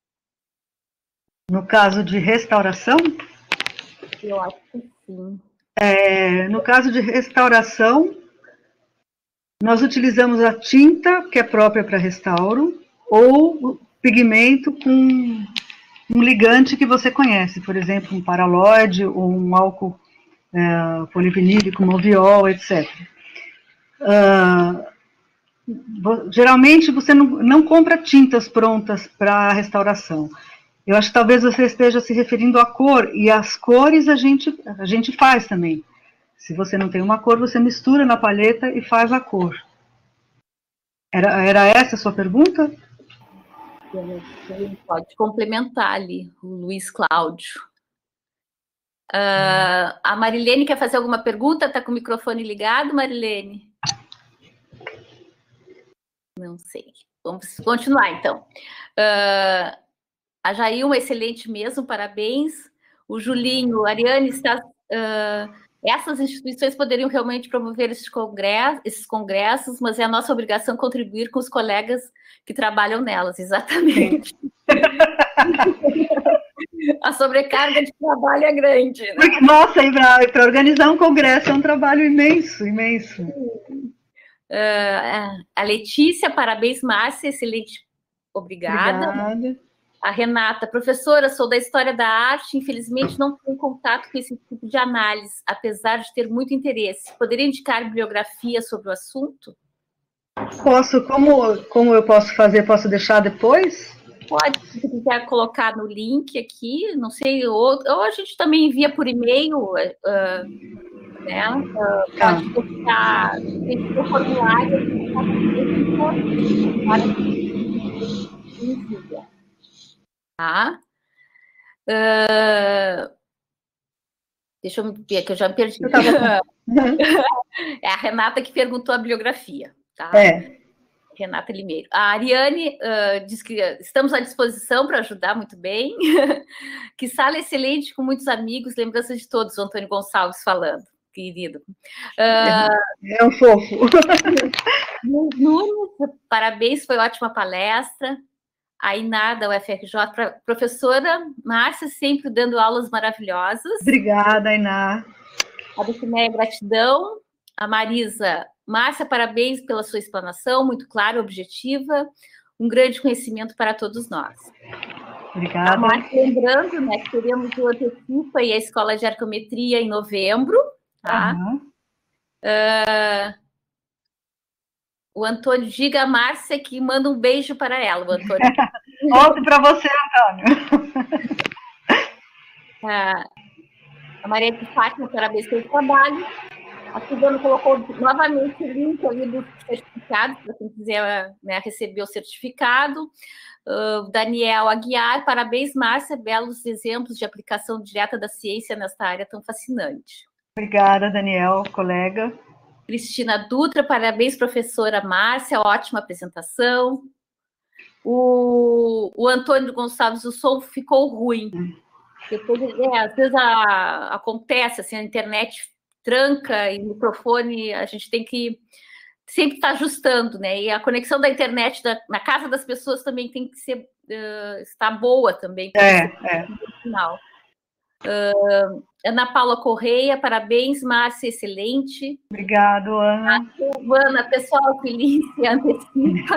No caso de restauração? Eu acho que sim. É, no caso de restauração, nós utilizamos a tinta, que é própria para restauro, ou o pigmento com um ligante que você conhece, por exemplo, um paraloide ou um álcool é, polivinílico, moviol, etcétera. Uh, geralmente você não, não compra tintas prontas para restauração. Eu acho que talvez você esteja se referindo à cor, e as cores a gente, a gente faz também. Se você não tem uma cor, você mistura na palheta e faz a cor. Era, era essa a sua pergunta? Pode complementar ali, o Luiz Cláudio. Uh, a Marilene quer fazer alguma pergunta? Está com o microfone ligado, Marilene? Não sei. Vamos continuar, então. Uh, a Jailma, excelente mesmo, parabéns. O Julinho, a Ariane está... Uh, essas instituições poderiam realmente promover esses congressos, esses congressos, mas é a nossa obrigação contribuir com os colegas que trabalham nelas, exatamente. A sobrecarga de trabalho é grande, né? Porque, nossa, e para organizar um congresso é um trabalho imenso, imenso. Uh, a Letícia, parabéns, Márcia, excelente, obrigada. Obrigada. A Renata, professora, sou da História da Arte, infelizmente não tenho contato com esse tipo de análise, apesar de ter muito interesse. Poderia indicar bibliografia sobre o assunto? Posso, como, como eu posso fazer? Posso deixar depois? Pode, se você quiser colocar no link aqui, não sei, ou, ou a gente também envia por e-mail, uh, né? Uh, tá. Pode deixar, tem o formulário, envia. Tá? Uh, deixa eu ver, que eu já me perdi. Tava... É a Renata que perguntou a bibliografia, tá? É. Renata Limeiro. A Ariane uh, diz que estamos à disposição para ajudar, muito bem. Que sala excelente, com muitos amigos, lembranças de todos, o Antônio Gonçalves falando, querido. Uh, é um fofo. Nunes, parabéns, foi ótima palestra. A Iná, da U F R J, pra, professora Márcia, sempre dando aulas maravilhosas. Obrigada, Iná. A Dulcineia, gratidão. A Marisa, Márcia, parabéns pela sua explanação, muito clara, objetiva, um grande conhecimento para todos nós. Obrigada. A Márcia, lembrando, né, que teremos o Antecipa e a Escola de Arqueometria em novembro, tá? Uhum. Uh, o Antônio, diga a Márcia que manda um beijo para ela, o Antônio. Outro para você, Antônio. uh, a Maria de Fátima, parabéns pelo trabalho. A Silvana colocou novamente o link ali do certificado, para quem quiser, né, receber o certificado. Uh, Daniel Aguiar, parabéns, Márcia, belos exemplos de aplicação direta da ciência nesta área tão fascinante. Obrigada, Daniel, colega. Cristina Dutra, parabéns, professora Márcia, ótima apresentação. O, o Antônio Gonçalves, o som ficou ruim. Depois, é, às vezes a, acontece, assim, a internet tranca e o microfone, a gente tem que sempre estar ajustando, né? E a conexão da internet da, na casa das pessoas também tem que ser, uh, estar boa também. É, é. Final. Uh, Ana Paula Correia, parabéns, Márcia, excelente. Obrigado, Ana. A Silvana, pessoal, feliz, antecipa.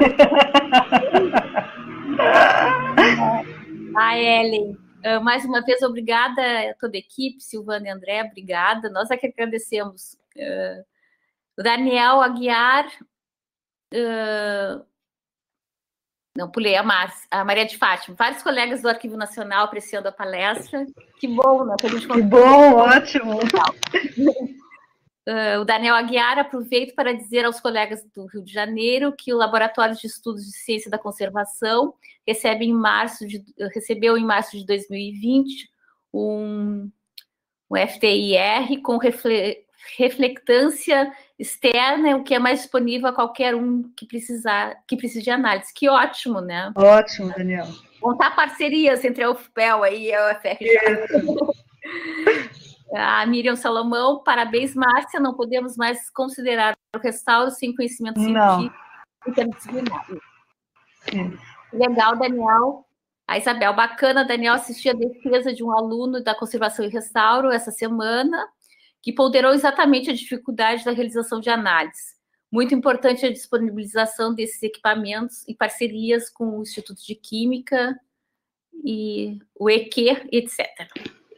A Ellen. Uh, mais uma vez, obrigada a toda a equipe, Silvana e André, obrigada. Nós é que agradecemos. Uh, o Daniel Aguiar, uh, não, pulei a, Mar, a Maria de Fátima, vários colegas do Arquivo Nacional apreciando a palestra. Que bom, né? Que, a gente que bom, ótimo. Uh, o Daniel Aguiar, aproveito para dizer aos colegas do Rio de Janeiro que o Laboratório de Estudos de Ciência da Conservação recebe em março de, recebeu em março de dois mil e vinte um, um F T I R com refle, reflectância externa, o que é mais disponível a qualquer um que precisar, que precise de análise. Que ótimo, né? Ótimo, Daniel. Montar parcerias entre a U F P E L e a U F R J. A Miriam Salomão, parabéns, Márcia, não podemos mais considerar o restauro sem conhecimento científico interdisciplinar. Legal, Daniel. A Isabel, bacana, Daniel, assisti a defesa de um aluno da Conservação e Restauro essa semana, que ponderou exatamente a dificuldade da realização de análise. Muito importante a disponibilização desses equipamentos e parcerias com o Instituto de Química e o E Q, etcétera.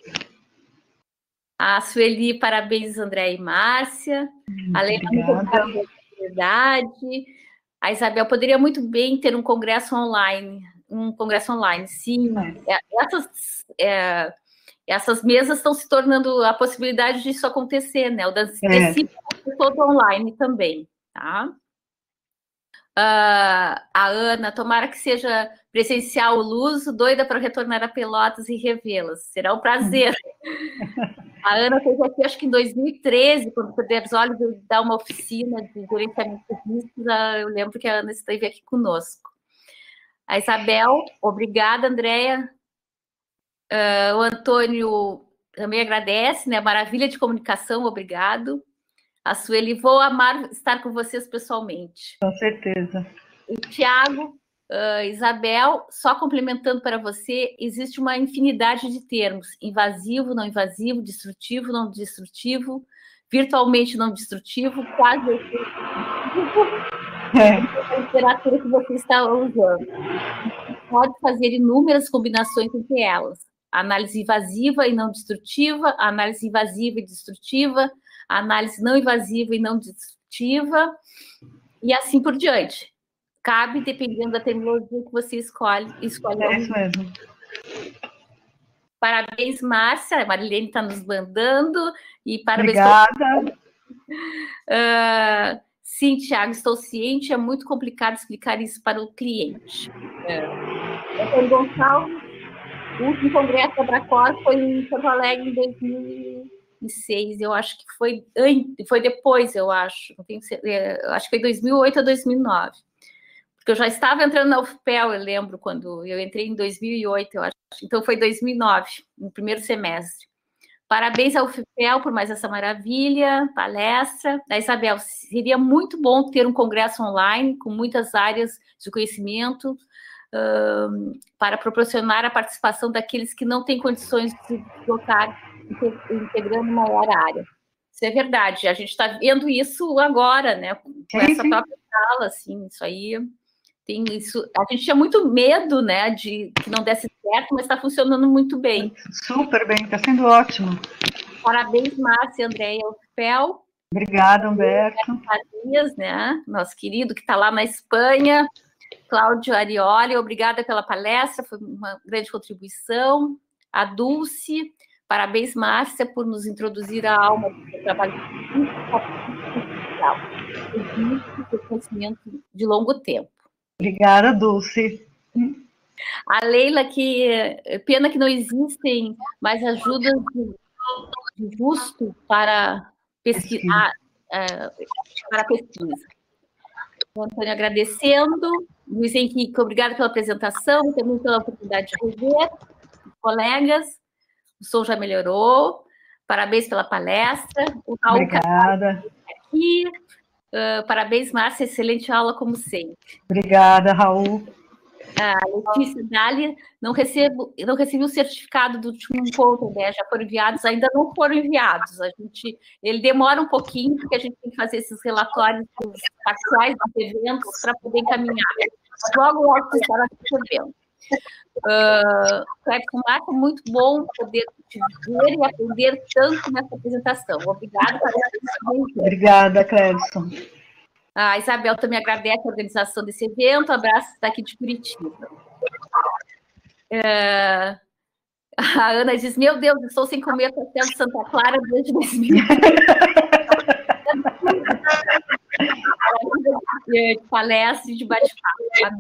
A Sueli, parabéns, André e Márcia. Muito a Leila, muito obrigada pela oportunidade. A Isabel, poderia muito bem ter um congresso online. Um congresso online, sim. É. Essas, é, essas mesas estão se tornando a possibilidade disso acontecer, né? O da é. todo online também, tá? Uh, a Ana, tomara que seja presencial o Luso, doida para retornar a Pelotas e revê-las. Será um prazer. A Ana fez aqui, acho que em dois mil e treze, quando o Pedersoli veio dar uma oficina de gerenciamento de riscos, eu lembro que a Ana esteve aqui conosco. A Isabel, obrigada, Andréia. Uh, o Antônio também agradece, né? Maravilha de comunicação, obrigado. A Sueli, vou amar estar com vocês pessoalmente. Com certeza. O Tiago, uh, Isabel, só complementando para você, existe uma infinidade de termos: invasivo, não invasivo, destrutivo, não destrutivo, virtualmente não destrutivo, quase é. a literatura que você está usando. Pode fazer inúmeras combinações entre elas. Análise invasiva e não destrutiva, análise invasiva e destrutiva, análise não invasiva e não destrutiva, e assim por diante. Cabe, dependendo da terminologia que você escolhe. escolhe é isso mesmo. Parabéns, Márcia. A Marilene está nos mandando. E parabéns. Obrigada. Uh, sim, Tiago, estou ciente. É muito complicado explicar isso para o cliente. É. Antônio Gonçalves, o último congresso da Abracor foi em Porto Alegre em dois mil e seis. Eu acho que foi, foi depois, eu acho. Não tenho, eu acho que foi dois mil e oito a dois mil e nove. porque eu já estava entrando na U F P E L, eu lembro, quando eu entrei em dois mil e oito, eu acho. Então, foi dois mil e nove, no primeiro semestre. Parabéns ao U F P E L por mais essa maravilha, palestra. Da Isabel, seria muito bom ter um congresso online com muitas áreas de conhecimento um, para proporcionar a participação daqueles que não têm condições de se colocar integrando uma maior área. Isso é verdade, a gente está vendo isso agora, né, com sim, essa sim. própria sala, assim, isso aí... Tem isso, a gente tinha muito medo, né, de que não desse certo, mas está funcionando muito bem. Super bem, está sendo ótimo. Parabéns, Márcia e Andréia U F P E L. Obrigada, Humberto. Dias, né, nosso querido que está lá na Espanha. Cláudio Arioli, obrigada pela palestra, foi uma grande contribuição. A Dulce, parabéns, Márcia, por nos introduzir a alma do seu trabalho de conhecimento de longo tempo. Obrigada, Dulce. A Leila, que pena que não existem mais ajudas de, de custo para pesquisar, uh, para pesquisa. O Antônio agradecendo. Luiz Henrique, obrigada pela apresentação, também pela oportunidade de rever. Colegas, o som já melhorou. Parabéns pela palestra. O Raul obrigada. Aqui. Uh, parabéns, Márcia, excelente aula, como sempre. Obrigada, Raul. A Letícia Dália, não recebo, não recebi o certificado do último encontro, né? Já foram enviados, ainda não foram enviados. A gente, ele demora um pouquinho, porque a gente tem que fazer esses relatórios parciais dos eventos para poder encaminhar. Mas logo, logo, você estará recebendo. Uh, Clepton Marco, muito bom poder te ver e aprender tanto nessa apresentação. Obrigada. Obrigada, Clepton. A Isabel também agradece a organização desse evento. Abraço daqui de Curitiba. Uh, a Ana diz, meu Deus, estou sem comer pastel de Santa Clara desde dois mil. De palestra e de bate-papo.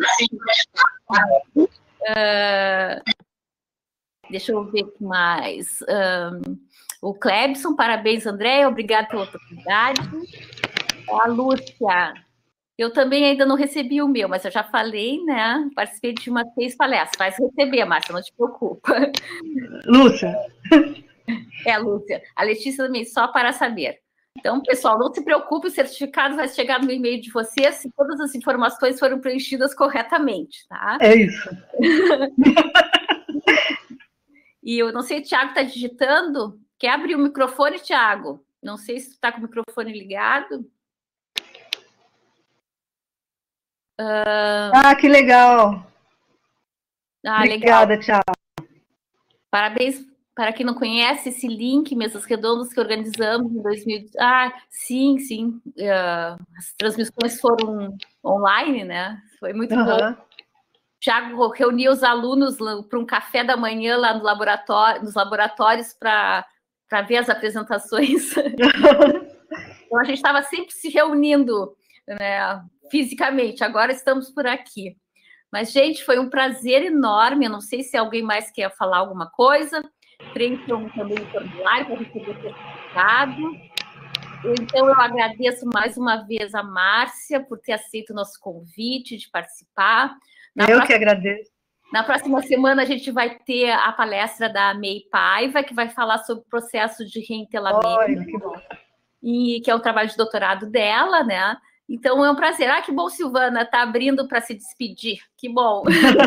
Uh, deixa eu ver o que mais. Um, o Clebson, parabéns, André, obrigado pela oportunidade. A Lúcia, eu também ainda não recebi o meu, mas eu já falei, né? Participei de umas seis palestras. Vai receber, Márcia, não te preocupa. Lúcia. É, Lúcia. A Letícia também, só para saber. Então, pessoal, não se preocupe, o certificado vai chegar no e-mail de vocês se todas as informações foram preenchidas corretamente, tá? É isso. E eu não sei, o Thiago está digitando. Quer abrir o microfone, Thiago? Não sei se tu está com o microfone ligado. Uh... Ah, que legal. Ah, Obrigada, legal. Thiago. Parabéns. Para quem não conhece esse link, Mesas Redondas, que organizamos em dois mil... Ah, sim, sim. Uh, as transmissões foram online, né? Foi muito uhum. bom. O Thiago reuniu os alunos para um café da manhã lá no laboratório, nos laboratórios para ver as apresentações. Então, a gente estava sempre se reunindo, né, fisicamente. Agora estamos por aqui. Mas, gente, foi um prazer enorme. Eu não sei se alguém mais quer falar alguma coisa. Preencham também o formulário para receber o certificado. Então, eu agradeço mais uma vez a Márcia por ter aceito o nosso convite de participar. Na eu próxima, que agradeço. Na próxima semana, a gente vai ter a palestra da May Paiva, que vai falar sobre o processo de reentelamento. Olha, que bom. E que é o trabalho de doutorado dela, né? Então, é um prazer. Ah, que bom, Silvana, está abrindo para se despedir. Que bom.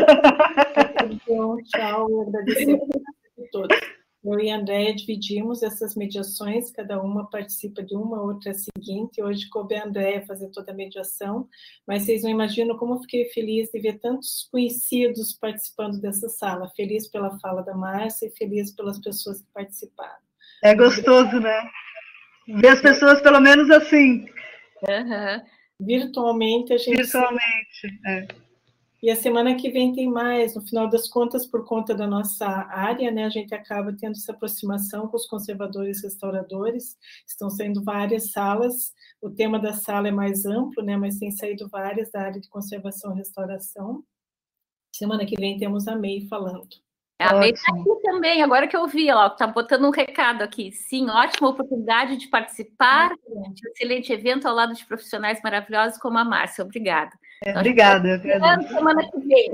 Então, tchau, eu agradeço a todos. Eu e a Andréia dividimos essas mediações, cada uma participa de uma, outra seguinte. Hoje coube a Andréia fazer toda a mediação, mas vocês não imaginam como eu fiquei feliz de ver tantos conhecidos participando dessa sala. Feliz pela fala da Márcia e feliz pelas pessoas que participaram. É gostoso, né? Ver as pessoas pelo menos assim. Uhum. Virtualmente, a gente... Virtualmente, é. E a semana que vem tem mais. No final das contas, por conta da nossa área, né, a gente acaba tendo essa aproximação com os conservadores e restauradores. Estão saindo várias salas. O tema da sala é mais amplo, né, mas tem saído várias da área de conservação e restauração. Semana que vem temos a May falando. A May está aqui também, agora que eu vi, ela está botando um recado aqui. Sim, ótima oportunidade de participar de um excelente evento ao lado de profissionais maravilhosos como a Márcia. Obrigada. É, obrigada, eu agradeço. Semana que vem.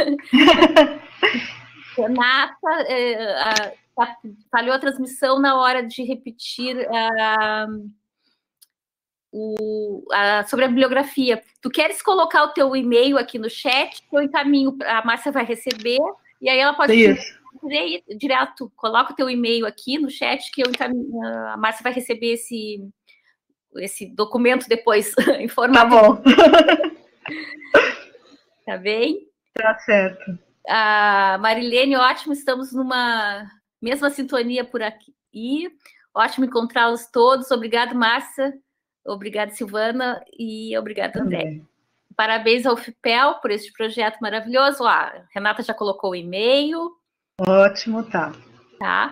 Renata, é, a, a, falhou a transmissão na hora de repetir a, o, a, sobre a bibliografia. Tu queres colocar o teu e-mail aqui no chat? Eu encaminho, a Márcia vai receber, e aí ela pode direto, direto, coloca o teu e-mail aqui no chat, que eu encaminho, a Márcia vai receber esse, esse documento depois em formato. Tá bom. Tá bem? Tá certo. A Marilene, ótimo, estamos numa mesma sintonia por aqui. E ótimo encontrá-los todos. Obrigada, Márcia. Obrigada, Silvana. E obrigada, André. Também. Parabéns ao FIPEL por este projeto maravilhoso. Ah, a Renata já colocou o e-mail. Ótimo, tá. Tá.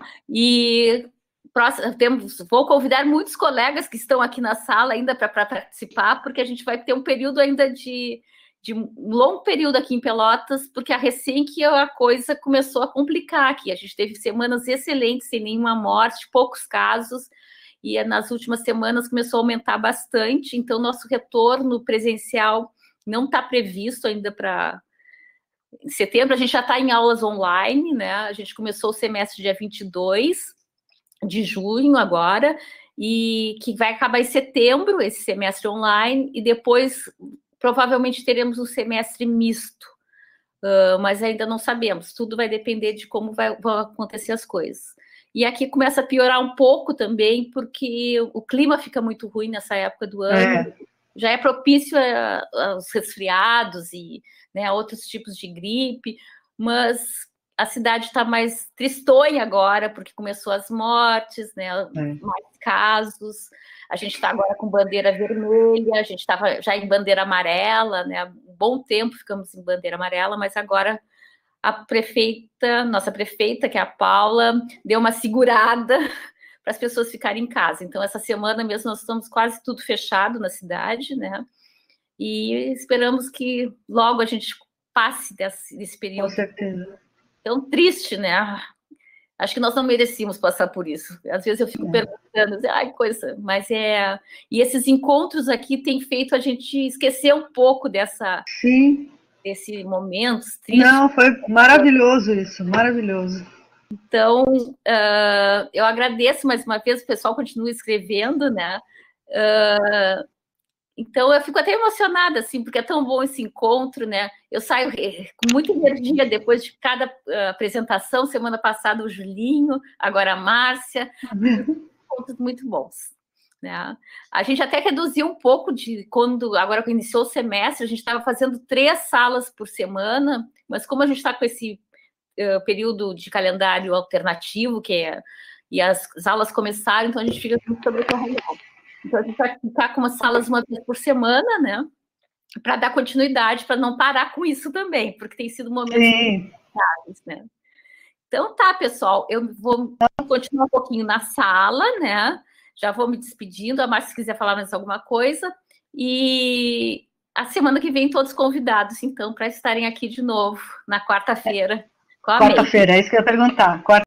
E próximo, temos, vou convidar muitos colegas que estão aqui na sala ainda para participar, porque a gente vai ter um período ainda de... de um longo período aqui em Pelotas, porque a recém que a coisa começou a complicar aqui. A gente teve semanas excelentes, sem nenhuma morte, poucos casos, e nas últimas semanas começou a aumentar bastante, então nosso retorno presencial não está previsto ainda para... Em setembro a gente já está em aulas online, né? A gente começou o semestre dia vinte e dois de junho agora, e que vai acabar em setembro, esse semestre online, e depois... provavelmente teremos um semestre misto, uh, mas ainda não sabemos. Tudo vai depender de como vai, vão acontecer as coisas. E aqui começa a piorar um pouco também, porque o clima fica muito ruim nessa época do ano. É. Já é propício a, aos resfriados e, né, a outros tipos de gripe, mas a cidade está mais tristonha agora, porque começou as mortes, né, é. mais casos. A gente está agora com bandeira vermelha, a gente estava já em bandeira amarela, né? Um bom tempo ficamos em bandeira amarela, mas agora a prefeita, nossa prefeita, que é a Paula, deu uma segurada para as pessoas ficarem em casa. Então, essa semana mesmo nós estamos quase tudo fechado na cidade, né? E esperamos que logo a gente passe desse, desse período. Com certeza. Tão triste, né? Acho que nós não merecíamos passar por isso. Às vezes eu fico é. perguntando, ai, coisa, mas é... E esses encontros aqui têm feito a gente esquecer um pouco dessa... Sim. Desse momento triste. Não, foi maravilhoso isso, maravilhoso. Então, uh, eu agradeço mais uma vez, o pessoal continua escrevendo, né? Uh, então, eu fico até emocionada, assim, porque é tão bom esse encontro, né? Eu saio com muita energia depois de cada uh, apresentação. Semana passada o Julinho, agora a Márcia. Encontros muito bons, né? A gente até reduziu um pouco de quando, agora que iniciou o semestre, a gente estava fazendo três salas por semana, mas como a gente está com esse uh, período de calendário alternativo, que é, e as, as aulas começaram, então a gente fica muito sobrecarregado. Então, a gente vai ficar com umas salas uma vez por semana, né? Para dar continuidade, para não parar com isso também, porque tem sido momentos muito, né? Então, tá, pessoal, eu vou continuar um pouquinho na sala, né? Já vou me despedindo. A Márcia, se quiser falar mais alguma coisa. E a semana que vem, todos convidados, então, para estarem aqui de novo, na quarta-feira. Quarta-feira, é isso que eu ia perguntar. Quarta